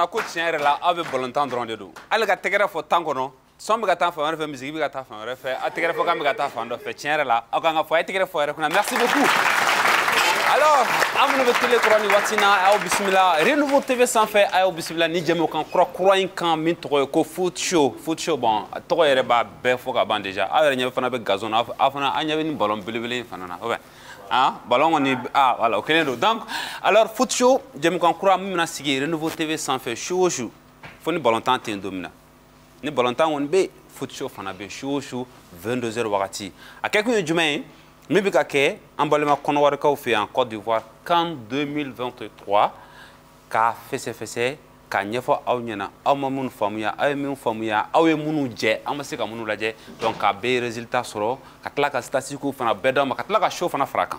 fana ko tiɲɛ yɛrɛ la aw bɛ balontan dɔrɔn de don hali ka tɛgɛrɛ fɔ tan kɔnɔ sɔn bɛ ka taa fan wɛrɛ fɛ misigi bɛ ka taa fan wɛrɛ fɛ a tɛgɛrɛ fɔ kan bɛ ka taa fan dɔ fɛ tiɲɛ yɛrɛ la aw kan ka fɔ a ye tɛgɛrɛ fɔ yɛrɛ kunna merci beaucoup. Alors an minnu bɛ télé kɔrɔ ni waati in na a y'aw bisimila Renouveau TV sanfɛ a y'aw bisimila ni jɛmukan kura in kan min tɔgɔ ye ko foot show bon a tɔgɔ yɛrɛ b'a bɛɛ fɔ ka ban déjà aw yɛrɛ ɲɛ fana bɛ gazon na aw fana an ɲɛ bɛ ni ballon belebele in fana na ou bien ballon kɔni voilà o kelen don donc alors foot show jɛmukan kura min bɛna sigi Renouveau TV sanfɛ su o su fo ni balontan tɛ yen don min na ni balontan kɔni bɛ yen foot show fana bɛ yen su o su 22h wagati a kɛ kun ye jumɛn ye min bɛ ka kɛ an balima kɔnɔwarikaw fɛ yan Côte d'Ivoire CAN 2023 k'a fɛsɛfɛsɛ k'a ɲɛfɔ aw ɲɛna aw ma minnu faamuya aw ye min faamuya aw ye minnu jɛ an ma se ka minnu lajɛ donc k'a bɛɛ résultat sɔrɔ ka tila ka statistiques fana bɛɛ d'aw ma ka tila ka show fana fara a kan.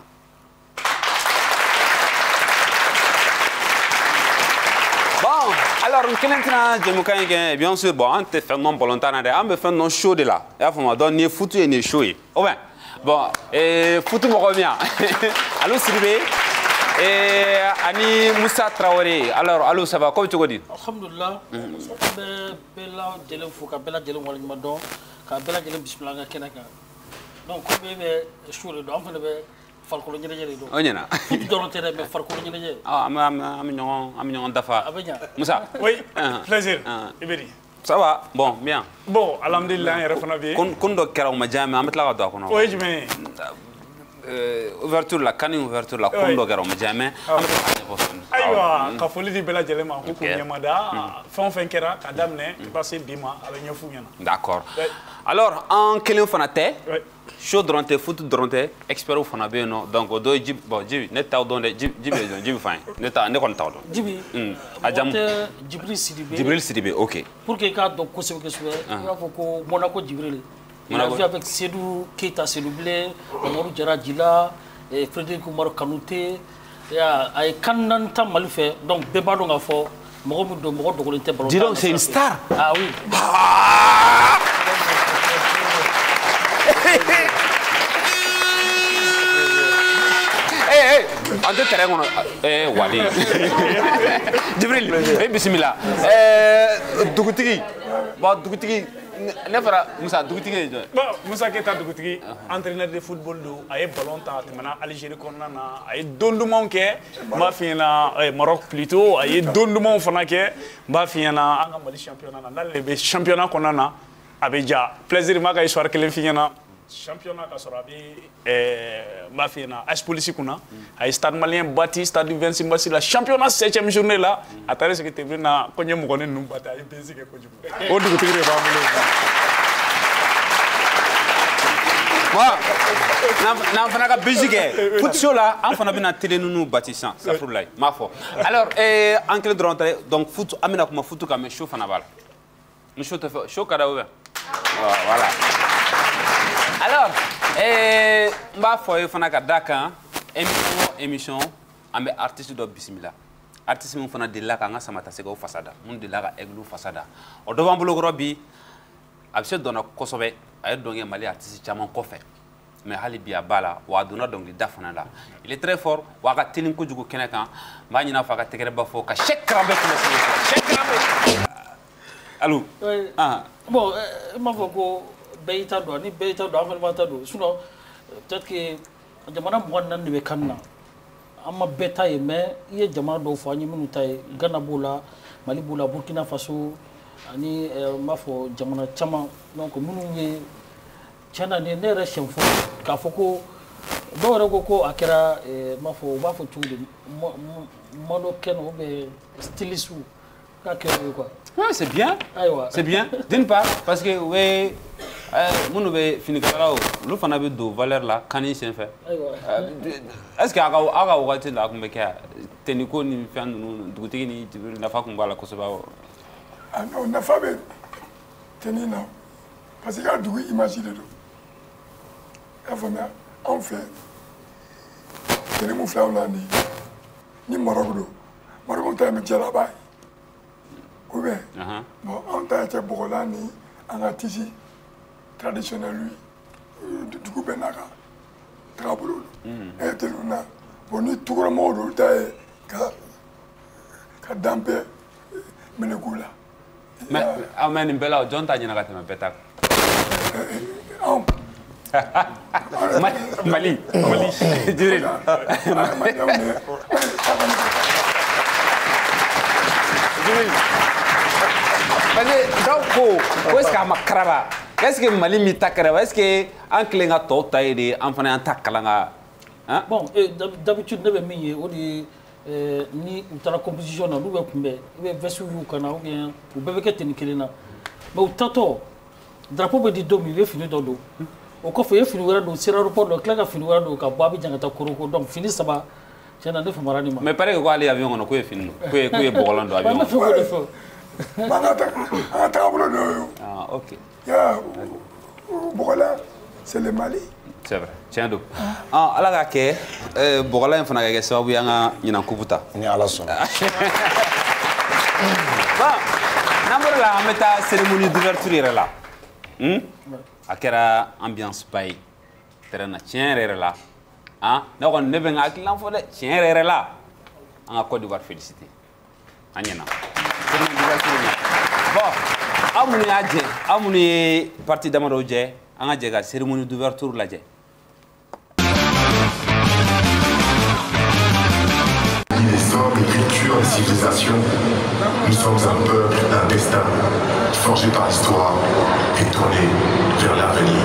Bon, alors kelen tɛna jɛmukan in kɛ bien sûr bon an tɛ fɛn dɔn balontan na dɛ an bɛ fɛn dɔn show de la i y'a faamu donc nin ye foot ye nin ye show ye ou bien bon foot mɔgɔ min yan Allo Sidibe ani Musa Traoré alors Allo ça va ko bɛ cogo di. Alhamdulillah an bɛ bɛɛ lajɛlen fo ka bɛɛ lajɛlen waleɲuman dɔn ka bɛɛ lajɛlen bisimila an ka kɛnɛ kan donc comme e bɛ show de don an fana bɛ farikolo ɲɛnajɛ de don. O ɲɛna. Foot dɔrɔn tɛ dɛ mais farikolo ɲɛnajɛ. An bɛ ɲɔgɔn dafa. A bɛ ɲa. Musa. Oui, plaisir. Iberi. Ça va bon bien. Bon alhamdulillah an yɛrɛ fana bɛ yen. Kun dɔ kɛra o ma diya mɛ an bɛ tila ka don a kɔnɔ. O ye jumɛn ye. Ouverture la CAN ouverture la kun dɔ kɛra o ma diya mɛ an bɛ tila ka ɲɛfɔ sɔɔni. Ayiwa ka foli di bɛɛ lajɛlen ma ko k'u ɲɛmada fɛn o fɛn kɛra ka daminɛ ka taa se bi ma a bɛ ɲɛf'u ɲɛna. D'accord. Alors an kelen fana tɛ. Show dɔrɔn tɛ foot dɔrɔn tɛ experts fana bɛ yen nɔ donc o dɔ ye Jibi bon Jibi ne t'aw dɔn dɛ Jibi fan ye ne kɔni t'aw dɔn. Jibi a jamu tɛ Jibril Sidibe. Jibril Sidibe ok. Pour que i k'a dɔn kosɛbɛ kosɛbɛ i b'a fɔ ko Monaco Jibril. Il a vu avec Seydou Keita Seydou Blé, Amadou Diarra Djila, Frédéric Oumar Kanouté a ye CAN naani ta Mali fɛ donc bɛɛ b'a dɔn k'a fɔ mɔgɔ min don mɔgɔ dogolen tɛ ballon. Dis donc c'est une star. Ah oui. An tɛ terrain kɔnɔ wali Jibril bisimila dugutigi bon dugutigi ne fara Musa dugutigi ye jɔn. Bon Musa Keita dugutigi entraîneur de football don a ye ballon ta a tɛmɛna Algérie kɔnɔna na a ye don dumanw kɛ n b'a f'i ɲɛna Maroc plutôt a ye don dumanw fana kɛ n b'a f'i ɲɛna an ka Mali championnat na n'ale de bɛ championnat kɔnɔna na a bɛ ja plaisir ma ka histoire kelen f'i ɲɛna. Championnat ka sɔrɔ a bɛ n b'a f'i ɲɛna AS Police kunna a ye stade malien bâti stade 26 mars la championnat 7e journée la a taara sigi tribune na ko n ye mɔgɔnin ninnu bâti a ye benzin kɛ kojugu o dugutigi de b'an bolo. N'an fana ka bezi kɛ foot show la an fana bɛna télé ninnu bâti sisan safurulayi n m'a fɔ alors an kelen dɔrɔn tɛ donc foot an bɛna kuma foot kan mais show fana b'a la ni show tɛ fɛ show ka d'a ye voilà. Alors, n b'a fɔ ye fana ka d'a kan émission an bɛ artiste dɔ bisimila artiste min fana delila k'an ka samatasɛgɛw fasa da minnu delila ka aigle fasa da o dɔ b'an bolo kɔrɔ bi a bɛ se dɔnna kosɛbɛ a ye dɔnkɛ Mali artiste caman kɔfɛ mais hali bi a b'a la wa a donna dɔnkilida fana la il est très fort wa a ka teli kojugu kɛnɛ kan n b'a ɲin'a fɔ a ka tɛgɛrɛba fɔ ka Cheikh Karambe tɛmɛ Cheikh Karambe. Allo. Bon i m'a fɔ ko bɛɛ y'i ta dɔn ni bɛɛ y'i ta dɔn an fana b'a ta dɔn sinon peut-être que jamana 24 de bɛ CAN na an ma bɛɛ ta ye mais i ye jamana dɔw fɔ an ye minnu ta ye Ghana b'o la Mali b'o la Burkina Faso ani n b'a fɔ jamana caman donc minnu ye tiɲɛna ne yɛrɛ siɲɛ fɔ k'a fɔ ko dɔw yɛrɛ ko a kɛra n b'a fɔ u b'a fɔ cogo di mannequin ou bien styliste k'a kɛ o ye quoi. Ouais, c'est bien. C'est bien. D'une part, parce que oui, nous avons fini là, nous avons de valeur là, quand il s'est fait. Est-ce que aga wakati la kumbekia teniko ni fan nous dugutigi ni nafa kumbala kosoba. Ah non, nafa be tenina parce que dugu imagine do. Afana en fait. Tenemu flaula ni Maroc do. Maroc ta me jala bay. Ou bien, bon, on t'a été Bourolani, en artiste traditionnel, lui, du coup, Benaka, Traboulou, et Teluna, on est tout le monde, Kadampe, Menekula. Mais amen une belle John t'a dit na gata me peta. Mali. Jibril. Donc est-ce que ma kraba est-ce que Mali mi takara est-ce que en klenga to taide en fana takalanga hein bon d'habitude ne be mi o di ni utara composition na lube kumbe be vesu yu kana ou bien ou bebe ke tenikilina mais utato drapeau be di domi be fini dodo o ko fe fini wera do sira report do kla ka fini wera do ka babi jangata koroko donc fini saba tena ne famarani ma mais pare ko ali avion no ko e fini ko e bogolando avion ah ok ya bogola c'est le Mali. C'est vrai, tiens donc. Ah, ala ka ke bogola en fana ka sababu yanga nyina kubuta. Ni ala son. Bon, namor la ameta cérémonie d'ouverture là. Akera ambiance bay. Terana tiens là. Ah, na ko ne ben akilan fo de tiens là. Anga Côte d'Ivoire féliciter. Anyana. Cérémonie d'ouverture. Bon, amuni parti d'amaro je, anga jega cérémonie d'ouverture la je. L'essor des cultures et civilisations, nous sommes un peuple d'un destin, forgé par l'histoire et tourné vers l'avenir.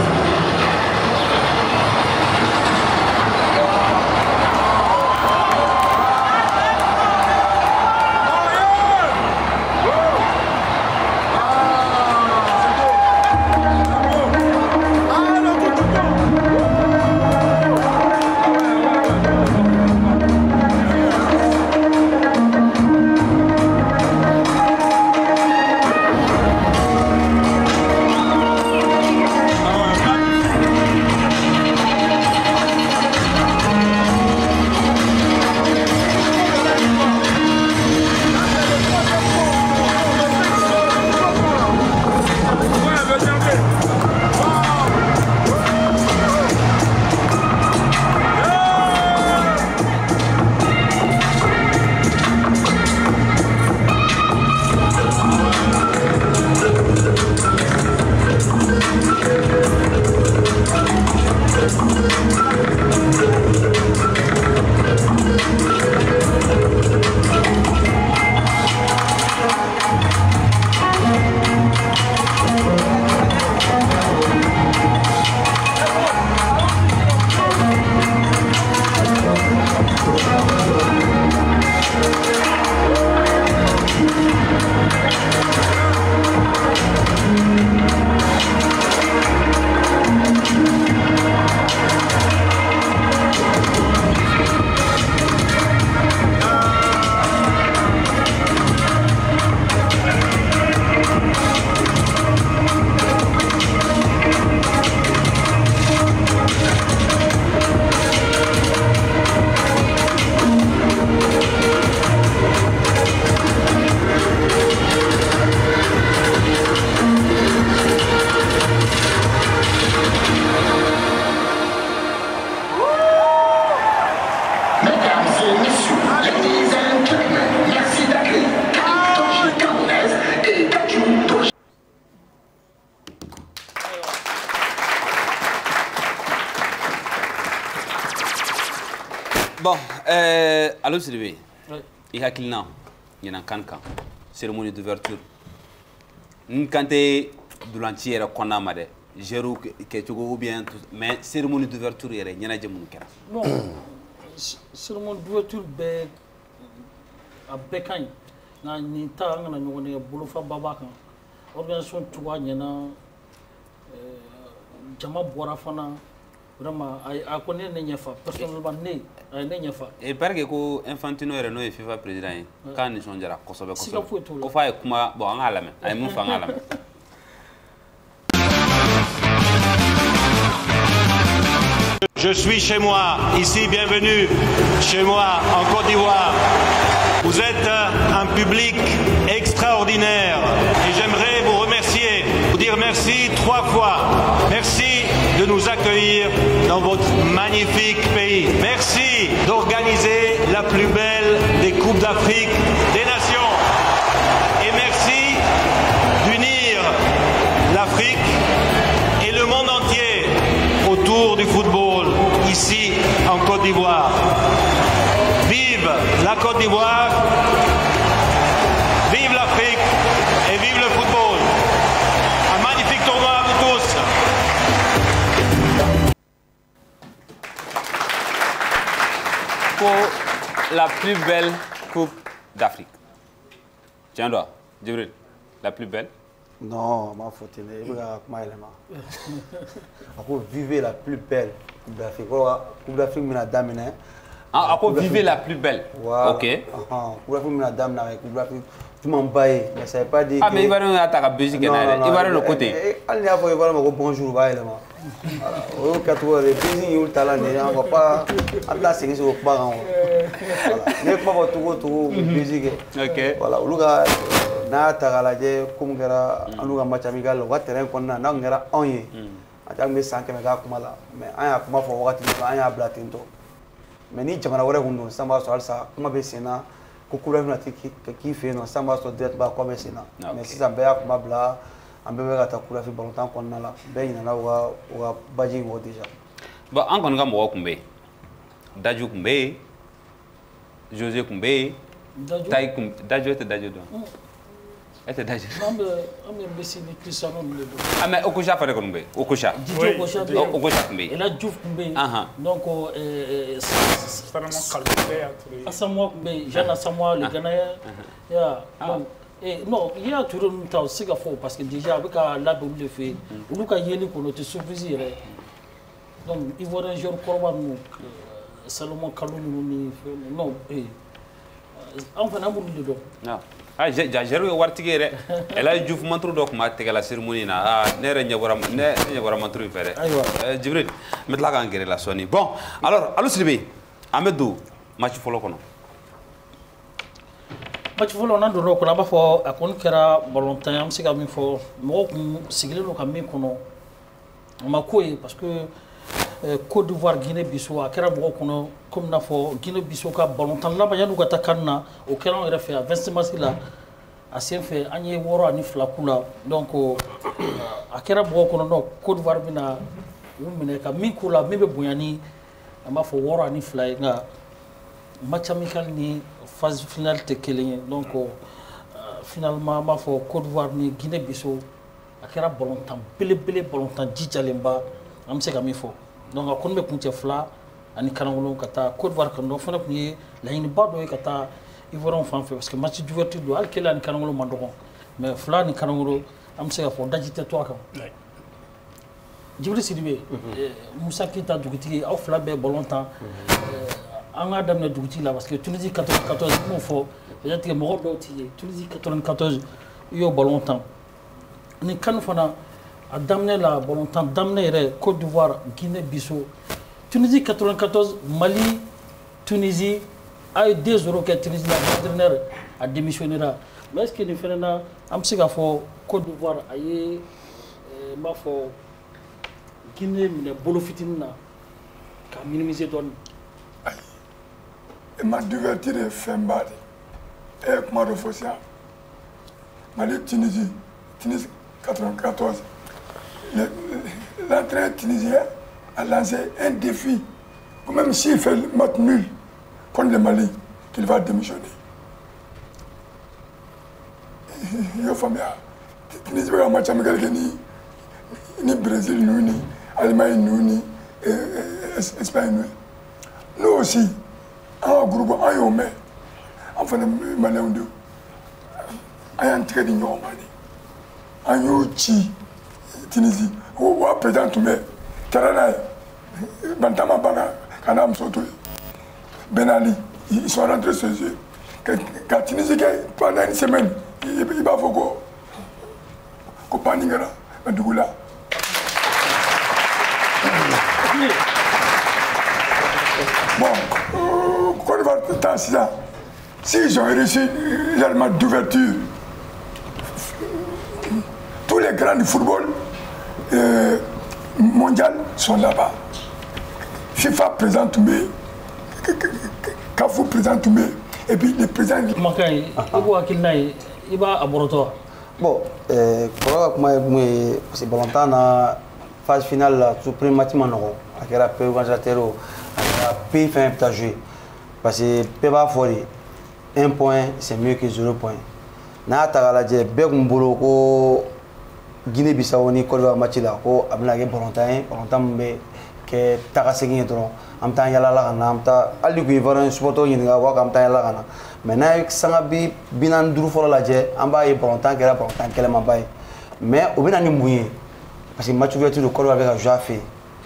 Bon, allô Sylvie. Oui. Il y a quelqu'un qui a une cérémonie d'ouverture. Quand tu es de l'entier, qu'on a marre, j'ai que tu ou bien, mais cérémonie d'ouverture, il y a une cérémonie. Bon, cérémonie d'ouverture, à Bécagne, na nita na nyone bolofa babaka organisation tuwa nyena jama bora fana vraiment a connaît ne nyefa personnellement ne nyefa et parce que ko Infantino ere no FIFA président kan ni sonjara kosobe ko fa kuma bon an alame ay mun fa alame. Je suis chez moi, ici, bienvenue chez moi en Côte d'Ivoire. Vous êtes un public extraordinaire et j'aimerais vous remercier, vous dire merci 3 fois. Merci de nous accueillir dans votre magnifique pays. Merci d'organiser la plus belle des Coupes d'Afrique des Nations. Et merci Côte d'Ivoire. Vive l'Afrique et vive le football. Un magnifique tournoi à vous tous. Pour la plus belle Coupe d'Afrique. Tiens, toi, Djibril, la plus belle? Non, ma faute, il y a vivez la plus belle Coupe d'Afrique. Coupe d'Afrique, mais la dame, ah, après, vivez la plus belle. Voilà. Ok. Coupe d'Afrique, mais la dame, Coupe d'Afrique, tout m'en baille, mais ça ne veut pas dire. Ah, mais il va nous attaquer à Belgique, il va de l'autre côté. Allez, il va nous bonjour, baille, au 4 heures, les pays, ils ont le talent, on ne va pas. Là, c'est que c'est au parent. Il n'y a pas tout, Belgique. Ok. Voilà, n'a tagalajɛ comme kɛra anu ka match amical u ka terrain kɔnɔna n'a kɛra anw ye a tɛ an bɛ san kɛmɛ k'a kuma la mais an y'a kuma fɔ wagati min an y'a bila ten tɔ mais ni jamana wɛrɛ kun don san b'a sɔrɔ halisa kuma bɛ sen na ko kura bɛna k'i fɛ yen nɔ san b'a sɔrɔ direct b'a kuma bɛ sen na mais sisan bɛɛ y'a kuma bila an bɛɛ bɛ ka taa kurafi balontan kɔnɔna la bɛɛ ɲinana u ka baji wɔ déjà. Bon an kɔni ka mɔgɔw kun bɛ yen Daju kun bɛ yen Jose kun bɛ yen Tayi kun Daju tɛ Daju dɔn. Était déjà. Ah mais Okocha fallait qu'on ait. Okocha. Okocha kumbe. Et là Diouf kumbe. Donc Asamoah kumbe, Jean Asamoah le Ghanéen. Ya. Et non, il y a toujours une temps c'est qu'il faut parce que déjà avec la double le fait. Nous quand yeli qu'on était surpris. Donc il voit un jour Korban Salomon Kalou non enfin on le do. Non. Ah, j'ai wartigé. Elle a Diouf Mantrou donc m'a été la cérémonie na. Ah, ne rien Mantrou faire. Djibril, mettre la gangue la Sony. Bon, alors, allô Sylvie, Amedou, match follow kono. Match follow on a donné qu'on a pas fait à qu'on kera volontaire, am sika mi fo, mo sigile no kami kono. On m'a coué parce que Côte d'Ivoire, Guinée-Bissau, à Kerabo, comme n'a fait Guinée-Bissau, qui a longtemps là, il y a nous attaquant au Kéran, il a fait à 26 mars là, à Saint-Fait, à Nieworo, à Niflakula, donc à Kerabo, Côte d'Ivoire, bina, à Mikula, même Bouyani, à ma foi, Woro, à Nifla, match amical ni phase finale de Kélen, donc finalement, ma foi, Côte d'Ivoire ni Guinée-Bissau, à Kerabo, longtemps, belé, longtemps, Djijalemba, am se ka mi fo donc a kon be kunte fla ani kanangolo kata Côte d'Ivoire kan do fana kunye la yin ba do kata Ivoirien fan fe parce que match d'ouverture do al kela ni kanangolo mandogon mais fla ni kanangolo am se ka fo dajite to kan Djibril Sidibé Moussa Keita dugutigi aw fla be ballon temps an ga damne dugutigi la parce que Tunisie 94 mo fo peut-être que mo do ti Tunisie 94 yo ballon temps ni kan fana a damné la volonté d'amener Côte d'Ivoire, Guinée-Bissau, Tunisie 94, Mali, Tunisie, a eu 2-0 que Tunisie l'entraîneur a démissionné là. Mais est-ce qu'il y a un petit Côte d'Ivoire a eu ma foi Guinée mais bolofitina qui a minimisé donne. Et ma divertir est fin bas. Et comment de Fossia, Mali, Tunisie 94. L'entraîneur tunisien a lancé un défi, même s'il fait le match nul contre le Mali, qu'il va démissionner. Il y a Tunisie va match amical ni Brésil, ni Allemagne, ni Espagne. Nous aussi, en groupe, en Yomé, en fait, Malais, en train de nous en Yuchi. Tunisie, où a président Toumé, Terana, Bantama Bana, Kanam Soto, Ben Ali, ils sont rentrés chez eux. Quand Tunisie, pendant une semaine, il va falloir qu'on paningera, Dougoula. Bon, Côte d'Ivoire, dans 6 ans, s'ils ont réussi l'élément d'ouverture, tous les grands du football, mondial sont là-bas. FIFA présent Toumé, Kafou présent Toumé, et puis le président. Il va à Boroto. Bon, c'est bon temps la phase finale, le premier match Manoro, avec la paix organisateur, avec la paix fin à jouer. Parce que paix va foirer. 1 point, c'est mieux que 0 point. N'a ta la je bɛɛ kun bolo ko Guinée-Bissau ni Côte d'Ivoire match la ko a bɛna kɛ balontan min bɛ kɛ tagasegin ye dɔrɔn an bɛ taa yalala ka na an bɛ taa hali ku Ivoirien supporter ɲininka u b'a fɔ an bɛ taa yalala ka na mais n'a ye sanga bi 45 fɔlɔ lajɛ an b'a ye balontan kɛra balontan kɛlɛmanba ye mais o bɛna ni mun ye parce que match ouverture de Côte d'Ivoire bɛ ka jouer a fɛ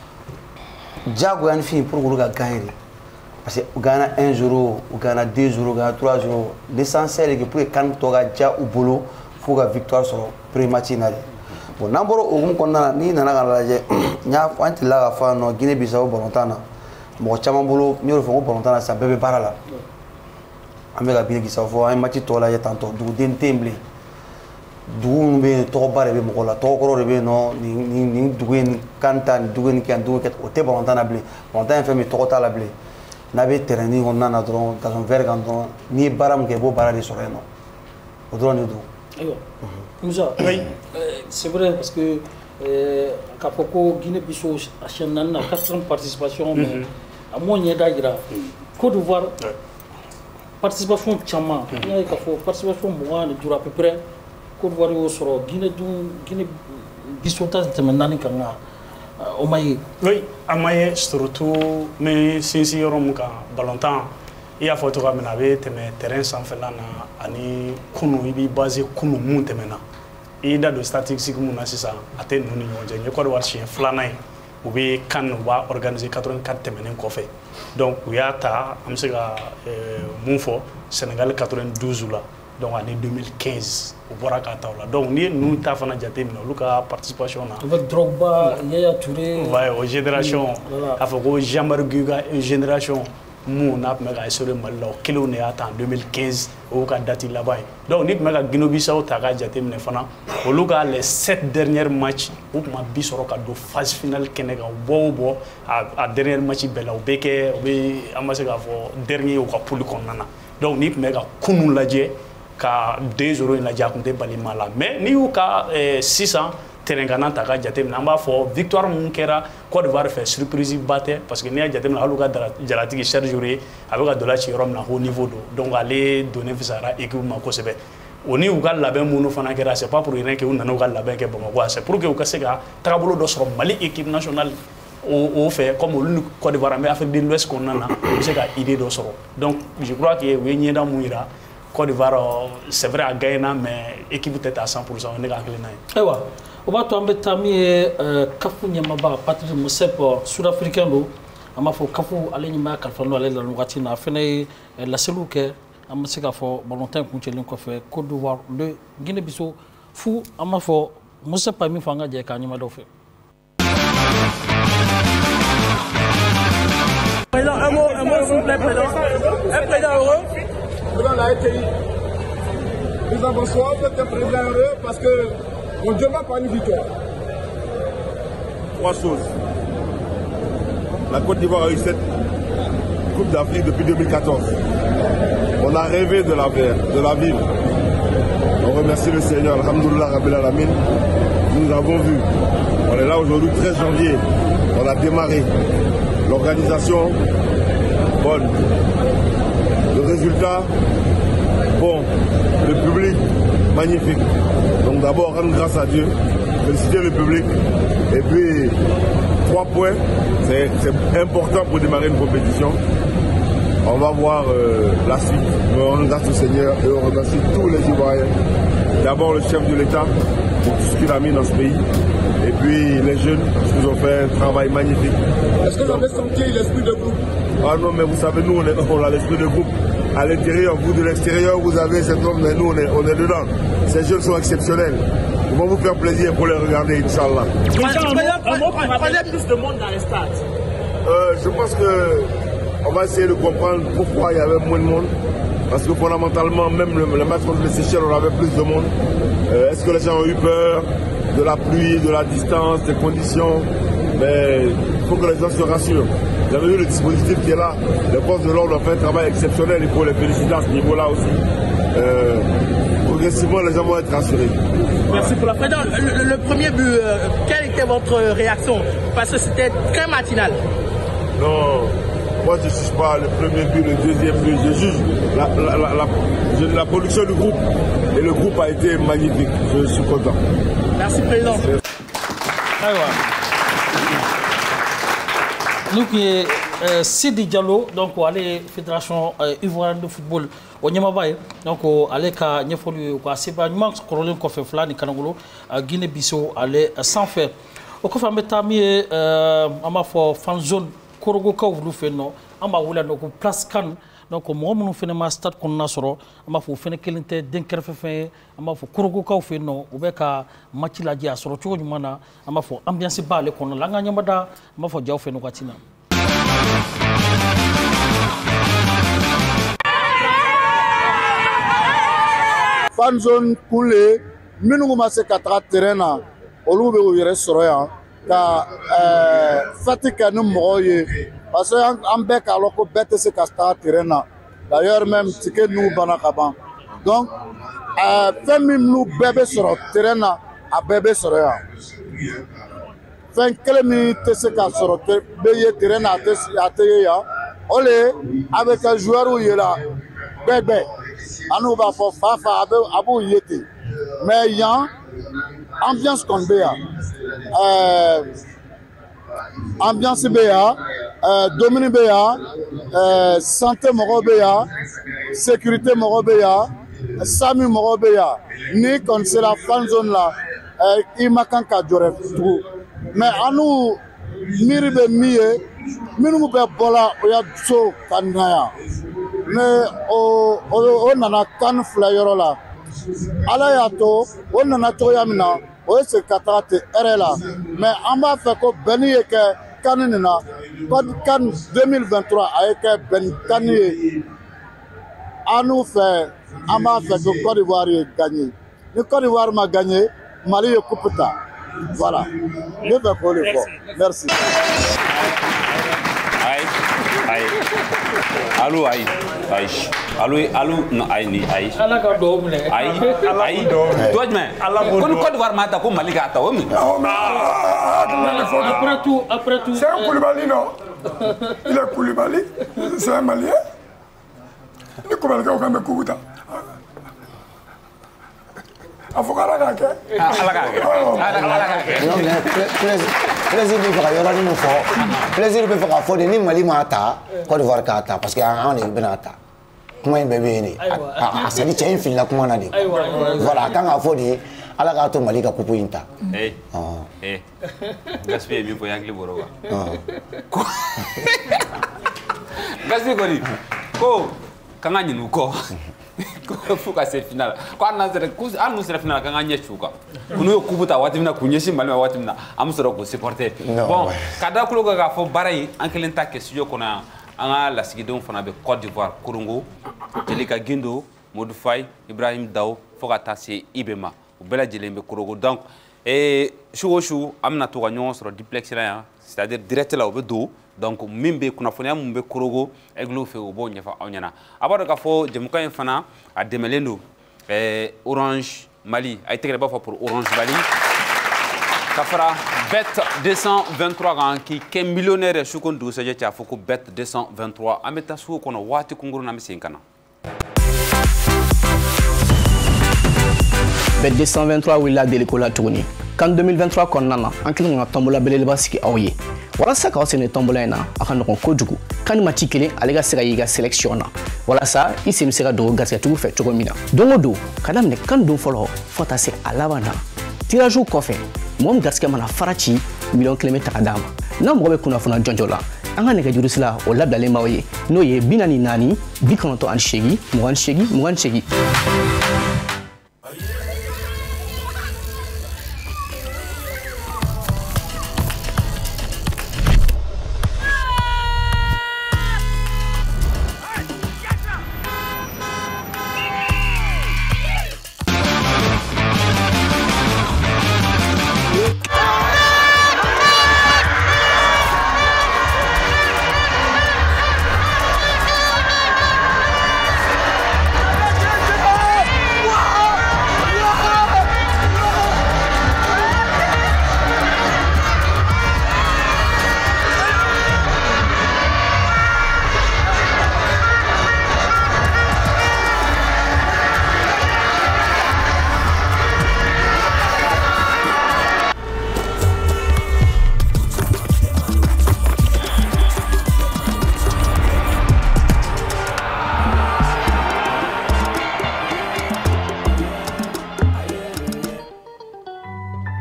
yen diyagoya ni fin pour olu ka gagner de parce que u gagna 1-0 u gagna 2-0 u gagna 3-0 l'essentiel est que pour que CAN tɔ ka diya u bolo f'u ka victoire sɔrɔ premier match in na de bon n'an bɔra o hukumu kɔnɔna na n'i nana ka lajɛ an tilala ka fɔ yan nɔ Guinée-Bissau balontan na mɔgɔ caman bolo n y'o fɔ ko balontan na sisan bɛɛ bɛ baara la an bɛ ka Guinée-Bissau fɔ an ye match tɔ lajɛ tantɔ duguden tɛ yen bilen dugu minnu bɛ yen tɔgɔba de bɛ mɔgɔ la tɔgɔkɔrɔ de bɛ yen nɔ nin dugu in kan ta nin dugu in kɛ nin dugu kɛ o tɛ balontan na bilen balontan ye fɛn min tɔgɔ t'a la bilen n'a bɛ terrain kɔnɔna na dɔrɔn gazon vert kan dɔrɔn n'i ye baara min kɛ i b'o baara de sɔrɔ yen nɔ o dɔrɔn de don. Ayiwa Musa c'est vrai parce que k'a fɔ ko Guinée-Bissau a siɲɛ 4 na 400 participation mais a m'o ɲɛda jira Côte d'Ivoire participation caman n y'a ye k'a fɔ participation 20 de juru à peu près Côte d'Ivoire y'o sɔrɔ Guinée-Bissau ta tɛmɛ 4 kan nka o ma ye. Oui, a ma ye surtout mais sinsin yɔrɔ mun kan balontan i y'a fɔ cogoya min na a bɛ tɛmɛ terrain sanfɛla na ani kunu i b'i basé kunu mun tɛmɛna i da don statistique mun na sisan a tɛ ninnu ni ɲɔgɔn cɛ n ye Côte d'Ivoire siɲɛ 2nan ye u bɛ CAN u b'a organiser 84 tɛmɛnen kɔfɛ donc u y'a ta an bɛ se ka mun fɔ Sénégal 92 la donc ani 2015 u bɔra k'a ta o la donc n'i ye ninnu ta fana jate minɛ olu ka participation na. avec Drogba Yaya Touré. ouais o génération a fɔ ko Jean-Marie Guiga génération mun n'a tun bɛ ka sɔrɔ Mali la o kelenw de y'a ta en 2015 o y'u ka date laban ye donc n'i tun bɛ ka Guinée-Bissau ta k'a jate minɛ fana olu ka les 7 derniers matchs u tun ma bi sɔrɔ ka don phase finale kɛnɛ kan u bɔ o bɔ a dernier match bɛɛ la u bɛ kɛ u bɛ an ma se k'a fɔ dernier u ka poule kɔnɔna na donc n'i tun bɛ ka kunu lajɛ ka 2-0 in lajɛ a tun tɛ bali maa la mais n'i y'u ka sisan terrain kana ta ka jate minɛ an b'a fɔ victoire mun kɛra Côte d'Ivoire fɛ surprise ba tɛ parce que n'i y'a jate minɛ hali u ka jalatigi Serge Aurier a bɛ ka dola ci yɔrɔ min na haut niveau don donc ale donnen fisayara équipe ma kosɛbɛ o ni u ka labɛn minnu fana kɛra c'est pas pour rien que u nana u ka labɛn kɛ Bamakɔ c'est pour que u ka se ka taabolo dɔ sɔrɔ Mali équipe nationale o fait comme olu ni Côte d'Ivoire mais Afrique de l'Ouest kɔnɔna na u bɛ se ka idée dɔ sɔrɔ donc je crois que u ye ɲɛda mun yira Côte d'Ivoire c'est vrai a gagné mais équipe tɛ à 100% ne ka hakilina ye. Ayiwa o b'a to an bɛ taa min ye CAF ɲɛmaaba Patrice Motsepe sud-africain don an b'a fɔ CAF ale ɲɛmaaya kalifa don ale la nin wagati in na a fana ye laseliw kɛ an bɛ se k'a fɔ balontan kuncɛlen kɔfɛ Côte d'Ivoire de Guinée-Bissau fu an b'a fɔ Motsepe ye min fɔ an ka jɛ k'a ɲɛma dɔw fɛ. Président, un mot s'il vous plaît, président. Un président heureux. Président de la RTI. Président, bonsoir. Vous êtes un président heureux parce que on ne demande pas une victoire. 3 choses. La Côte d'Ivoire a eu cette Coupe d'Afrique depuis 2014. On a rêvé de la vivre. On remercie le Seigneur, Alhamdoulilah Rabbil Alamin. Nous avons vu. On est là aujourd'hui, 13 janvier. On a démarré. L'organisation, bonne. Le résultat, bon. Le public, magnifique. Donc d'abord, rendre grâce à Dieu, féliciter le public. Et puis, 3 points, c'est important pour démarrer une compétition. On va voir la suite. On rend grâce au Seigneur et on remercie tous les Ivoiriens. D'abord le chef de l'État pour tout ce qu'il a mis dans ce pays. Et puis les jeunes qui ont fait un travail magnifique. Est-ce que vous avez senti l'esprit de groupe? Ah non, mais vous savez, nous on a l'esprit de groupe. À l'intérieur, vous de l'extérieur, vous avez cet homme, mais nous on est dedans. Ces jeunes sont exceptionnels. Ils vont vous faire plaisir pour les regarder, Inch'Allah. Il fallait plus de monde dans les stades. Je pense qu'on va essayer de comprendre pourquoi il y avait moins de monde. Parce que fondamentalement, même le match contre les Seychelles, on avait plus de monde. Est-ce que les gens ont eu peur de la pluie, de la distance, des conditions? Mais il faut que les gens se rassurent. Vous avez vu le dispositif qui est là. Les forces de l'ordre ont fait un travail exceptionnel. Il faut les féliciter à ce niveau-là aussi. Progressivement, les gens vont être rassurés. Merci pour la présidente. Le premier but, quelle était votre réaction? Parce que c'était très matinal. Non, Moi, je ne juge pas le premier but, le deuxième but. Je juge la production du groupe. Et le groupe a été magnifique. Je suis content. Merci, Président. Nous qui Sidi Diallo, donc allez Fédération ivoirienne de football au Nyamabaye, donc allez ka nyefolu ko asiba nyuma korolin ko fe flani kanangolo Guinée Bissau allez sans faire. Au ko fa metami ama fo fan zone korogo ka wulu fe no ama wula no ko place kan donc mo munu fene ma stade kon na soro ama fo fene kelinte den kerfe fe ama fo korogo ka fe no o be ka match la ji asoro chugo nyumana ama fo ambiance ba le kon la nga nyamada ama fo jaw fe no kwatina. Fan zone coulé minnu ma se ka taga terrain na olu bɛ u yɛrɛ sɔrɔ yan ka fati kɛ ni mɔgɔw ye parce que an bɛɛ k'a lɔn ko bɛɛ tɛ se ka taga terrain na d'ailleurs même ticket n'u banna ka ban donc fɛn minnu bɛɛ bɛ sɔrɔ terrain na a bɛɛ bɛ sɔrɔ yan fɛn kelen min tɛ se ka sɔrɔ bɛ ye terrain na a tɛ ye yan o le ye a bɛ kɛ joueur ye la bɛɛ an'u b'a fɔ fa a b'u ye ten mais yan ambiance kɔni bɛ yan ambiance bɛ yan domini bɛ yan santé mɔgɔw bɛ yan sécurité mɔgɔw bɛ yan sami mɔgɔw bɛ yan ni kɔni sera fan zone la i ma kan ka jɔrɛ tugun mais an'u miiri bɛ min ye minnu bɛ bɔla o y'a so ka na yan mais o nana kan fila yɔrɔ la ala y'a to o nana cogoya min na o ye segin ka taga ten hɛrɛ la mais an b'a fɛ ko bɛnni ye kɛ kan nin na kan 2023 a ye kɛ bɛnni kan ye an n'u fɛ an b'a fɛ ko Côte d'Ivoire ye gagné ni Côte d'Ivoire ma gagné Mali ye coupe ta voilà ne fɛ k'o de fɔ merci. Allô, aïe. Allô, non, aïe. Allah ka do mine. Aïe. Toi, mais, quand Côte d'Ivoire m'a attaqué, Mali a attaqué. Après tout. C'est un Koulibaly, non? Il est Koulibaly, c'est un Malien. Il est Koulibaly, il est Koulibaly. Afokala kake. Non mais plaisir bɛ fɛ ka yɔrɔ ni mun fɔ plaisir bɛ fɛ ka fɔ de ni Mali m'a ta Côte d'Ivoire k'a ta parce que an de bɛna ta kuma in bɛɛ bɛ yen de a sadi cɛ in filila kuma na de voilà a kan k'a fɔ de Ala k'a to Mali ka coupe in ta. Gaspé min fɔ yakili bɔrɔ wa. Gaspé kɔni ko kan ka ɲinɛ u kɔ. Faut que c'est final. Quand on sera final, quand on est chouka. Nous au kubuta, watimna kunyeshi malma watimna. Amsoro ko supporter. Bon, kada kuloga ga fo barai ankelenta ke studio kona anga la sigidon fana be Côte d'Ivoire, Kurungu, Jelika Gindo, Modou Faye, Ibrahim Daw, Fogata c'est Ibema. Ou bela jelembe Kurungu. Donc chou amna to ganyon sur duplex là, c'est-à-dire direct là au do. Donc mimbe kuna fonia mumbe Kurogo eglo fe obo nyefa onyana abado ka fo jemuka fana a demelendo Orange Mali a été créé pour Orange Mali kafara bet 223 ans qui est millionnaire chukon do seje cha foko bet 223 ameta su kono wati kunguru na misinkana bet 223 wila de l'école tourni kan 2023 konnana en kilin nga tombola beleleba siki awye wala sa ka sene tombola ina aka no ko jugu kan mati kele alega sera yiga sélection na wala sa isi mi sera do gaska tu fe to mina dongo do kadam ne kan do folo fota se alabana tirage au coffre mom gaska mana farachi million kilomètre adama na mo be kuna funa jonjola anga ne ga jurusila o labdale mawye no ye binani nani bikonto an shegi mo an shegi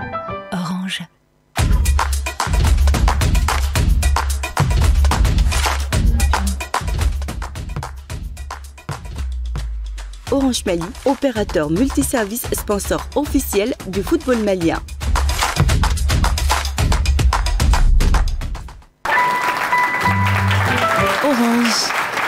Orange. Orange Mali, opérateur multiservice sponsor officiel du football malien. Orange.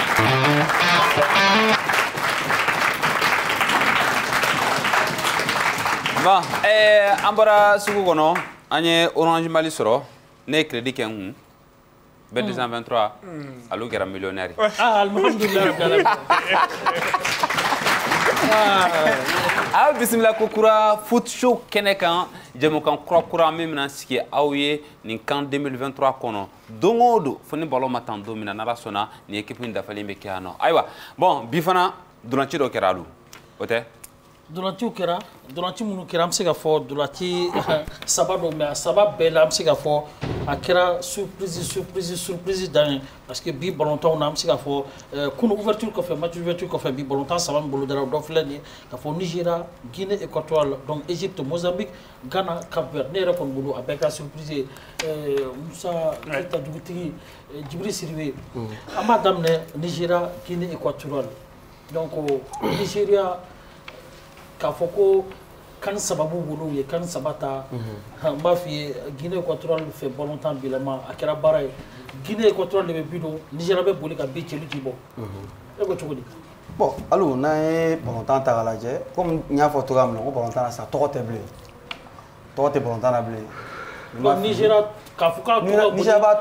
Bon, an bɔra sugu kɔnɔ an ye Orange Mali sɔrɔ ne ye crédit kɛ n kun bɛɛ 223 alo kɛra millionnaire ye. Alhamdulillah. A y'aw bisimila ko kura foot show kɛnɛ kan jɛmukan kura min bɛna sigi aw ye nin kan 2023 kɔnɔ don o don fo ni balo ma tan don min na n'Ala sɔnna nin équipe in dafalen bɛ kɛ yan nɔ ayiwa bon bi fana dolanci dɔ kɛra alu o tɛ. Dolanci kɛra dolanci minnu kɛra an bɛ se ka fɔ dolanci saba dɔ mais a saba bɛɛ la an bɛ se ka fɔ a kɛra surprise dan ye parce que bi balontanw na an bɛ se ka fɔ kunu ouverture kɔfɛ match ouverture kɔfɛ bi balontan saba min bolo dara dɔ filɛ nin ye ka fɔ Nigeria, Guinée équatoriale donc Égypte, Mozambique, Ghana, Cap-Vert ne yɛrɛ kɔni bolo a bɛɛ ka surprise ye Musa Keita dugutigi Djibril Siribe an b'a daminɛ Nigeria, Guinée équatoriale donc Nigeria k'a fɔ ko kan sababu bolo ye kan saba ta n b'a f'i ye Guinée équatoriale fɛ balontan bilama a kɛra baara ye Guinée équatoriale de bɛ bi don Nigeria bɛ boli ka bi cɛli k'i bɔ e ko cogo di. Bon alu n'an ye balontan ta k'a lajɛ comme n y'a fɔ cogoya min na ko balontan na sisan tɔgɔ tɛ bilen tɔgɔ tɛ balontan na bilen. donc Nigeria k'a fɔ k'a tɔgɔ Nigeria b'a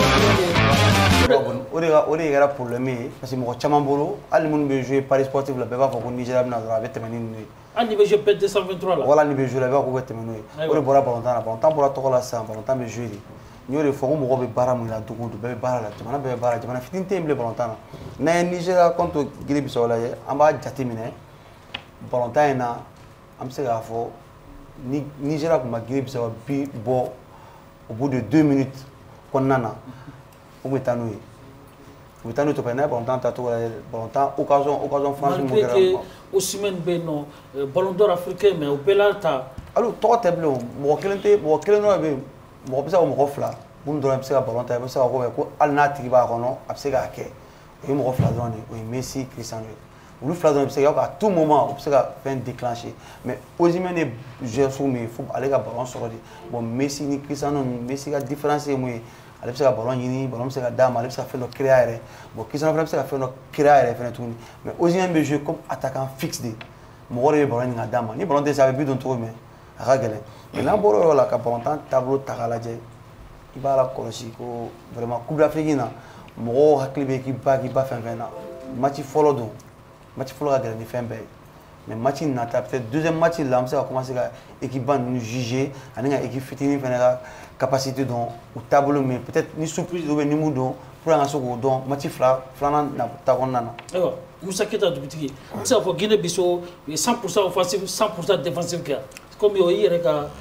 tɔgɔ o de kɛra problème ye parce que mɔgɔ caman bolo hali minnu bɛ jouer paris sportif la bɛɛ b'a fɔ ko Nigeria bɛna dɔrɔn a bɛ tɛmɛ ni ninnu ye. hali ni bɛ jouer PES 223 la. Voilà ni bɛ jouer la i b'a fɔ k'u bɛ tɛmɛ n'o ye o de bɔra balontan na balontan bɔra tɔgɔ la sisan balontan bɛ jouer de n y'o de fɔ ko mɔgɔw bɛ baara min na don o don bɛɛ bɛ baara la jamana bɛɛ bɛ baara jamana fitinin tɛ yen bilen balontan na n'an ye Nigeria contre Guinée Bissau lajɛ an b'a jate minɛ balontan in na an bɛ se k'a fɔ ni Nigeria tun ma Guinée Bissau bi bɔ au bout de 2 minutes kɔnɔna na u bɛ taa n'o ye u bɛ taa n'o tɔpɛ n'a ye balontan ta cogo lajɛ balontan occasion France mun kɛra malgré que Osimhen bɛ yen nɔ ballon d'or africain mais o bɛɛ la ta. alu tɔgɔ tɛ bilen o mɔgɔ kelen dɔrɔn bɛ yen mɔgɔ bɛ se ka mɔgɔ fila minnu dɔrɔn bɛ se ka ballon ta i bɛ se ka fɔ ko hali n'a tigi b'a kɔnɔ a bɛ se k'a kɛ o ye mɔgɔ fila dɔrɔn de o ye Messi Cristiano ye olu fila dɔrɔn bɛ se ka à tout moment u bɛ se ka fɛn déclencher mais Osimhen ye joueur sugu min ye fo ale ka ballon sɔrɔ de bon Messi ni Cristiano Messi ka différence ye mun ye ale bɛ se ka ballon ɲini ballon bɛ se ka d'a ma ale bɛ se ka fɛn dɔ créer yɛrɛ bon Cristiano fana bɛ se ka fɛn dɔ créer yɛrɛ fɛnɛ tuguni mais Osimhen bɛ jouer comme attaquant fixe de mɔgɔ de bɛ ballon ɲini ka d'a ma ni ballon tɛ se a bɛ bi don cogo min a ka gɛlɛn mais n'an bɔra o yɔrɔ la ka balontan taabolo ta k'a lajɛ i b'a la kɔlɔsi ko vraiment coupe d'Afrique na mɔgɔw hakili bɛ k'i ba fɛn fɛn na match fɔlɔ don match fɔlɔ ka gɛlɛn ni fɛn bɛɛ ye mais match nata peut-être deuxième match la an bɛ se ka commencer ka équipe ba ninnu juger ani ka équipe fitinin fɛnɛ ka capacité dɔn u taabolo min peut-être ni surprise dɔ bɛ ni mun dɔn pour an ka se k'o dɔn match filanan ta kɔnɔna na. ayiwa Musa Keita dugutigi an bɛ se k'a fɔ Guinée Bissau u ye 100% offensif 100% défensif kɛ comme o y'i yɛrɛ ka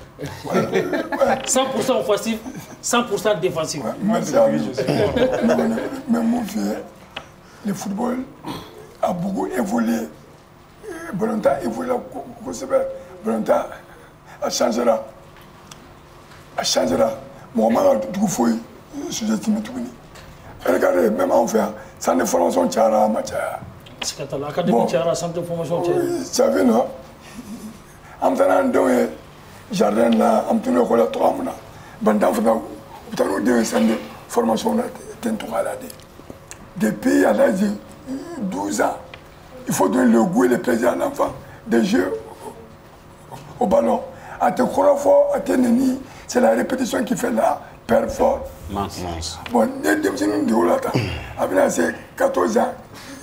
100% offensif 100% défensif. Merci. Mais mon vieux, le football a beaucoup évolué. Balontan évolué, Balontan changera. Mon maman a fouillé, sujet qui me tourne. Regardez, même en fait, ça ne formation tchara, macha. C'est que l'académie tchara, ça ne formation tchara. Oui, ça veut non. En train de jardin là, en train de faire la 3 mois. Bandam fait de formation là, depuis à l'âge de 12 ans, il faut donner le goût et le plaisir à l'enfant de jouer au ballon. À te croire fort, à te neni, c'est la répétition qui fait la performance. Bon, les deux petits de là, après c'est 14 ans,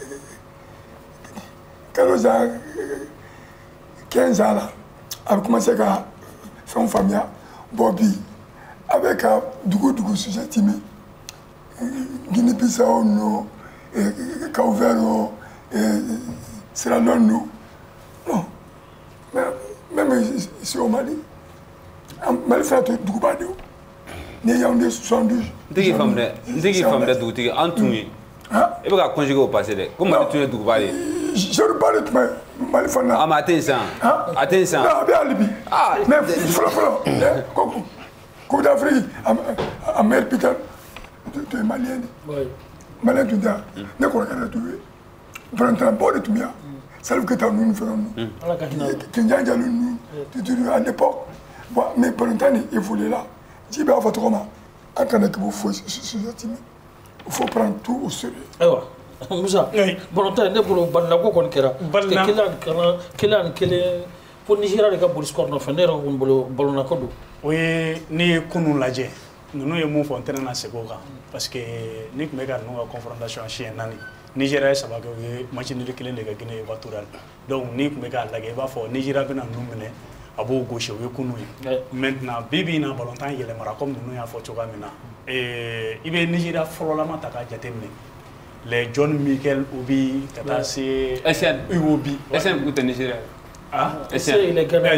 15 ans là, a commencé à faire une famille, Bobby, avec Dougou sous-estimé, Guinée-Bissau, Cap-Vert, Sierra Leone, non. Même ici au Mali, Mali fait Dougou Badou, né Yaoundé 72. Ndigi femme de Dougou, Antoumi. Et vous avez conjugué au passé, comment tu es Dougou Badou? Je ne parle pas, Mali fana. Ah, mais attends ça. Attends ça. Non, bien Libye. Ah, mais follow. Coupe d'Afrique, à Mel Peter, tu es malien. Malien, tu dis, ne connais pas tout. Valentin Bode, tu viens. Ça veut dire que tu as nous faisons. Tu as nous. À l'époque, mais Valentin, il voulait là. Tu vas faire comment? En train de vous il faut prendre tout au sérieux. Moussa, Valentin, ne pour Banako qu'on kera. Quel pour Nigeria de Kabul score no fenera on bolona kodo. Oui, ni kunu lajɛ ninnu ye mun fɔ n tɛna na segin o kan parce que ni tun bɛ ka ninnu ka confrontation siɲɛ 4 Nigeria ye 3 kɛ u ye match nul 1 de kɛ Guinée Équatoriale donc ni tun bɛ k'a lajɛ i b'a fɔ Nigeria bɛna ninnu minɛ a b'o gosi o ye kunu ye maintenant bi bi in na ballontan yɛlɛmara comme ninnu y'a fɔ cogoya min na i bɛ Nigeria fɔlɔlama ta k'a jateminɛ les John Mikel Obi ka taa se Iwobi SN u tɛ Nigeria. Ah, c'est le Ghana.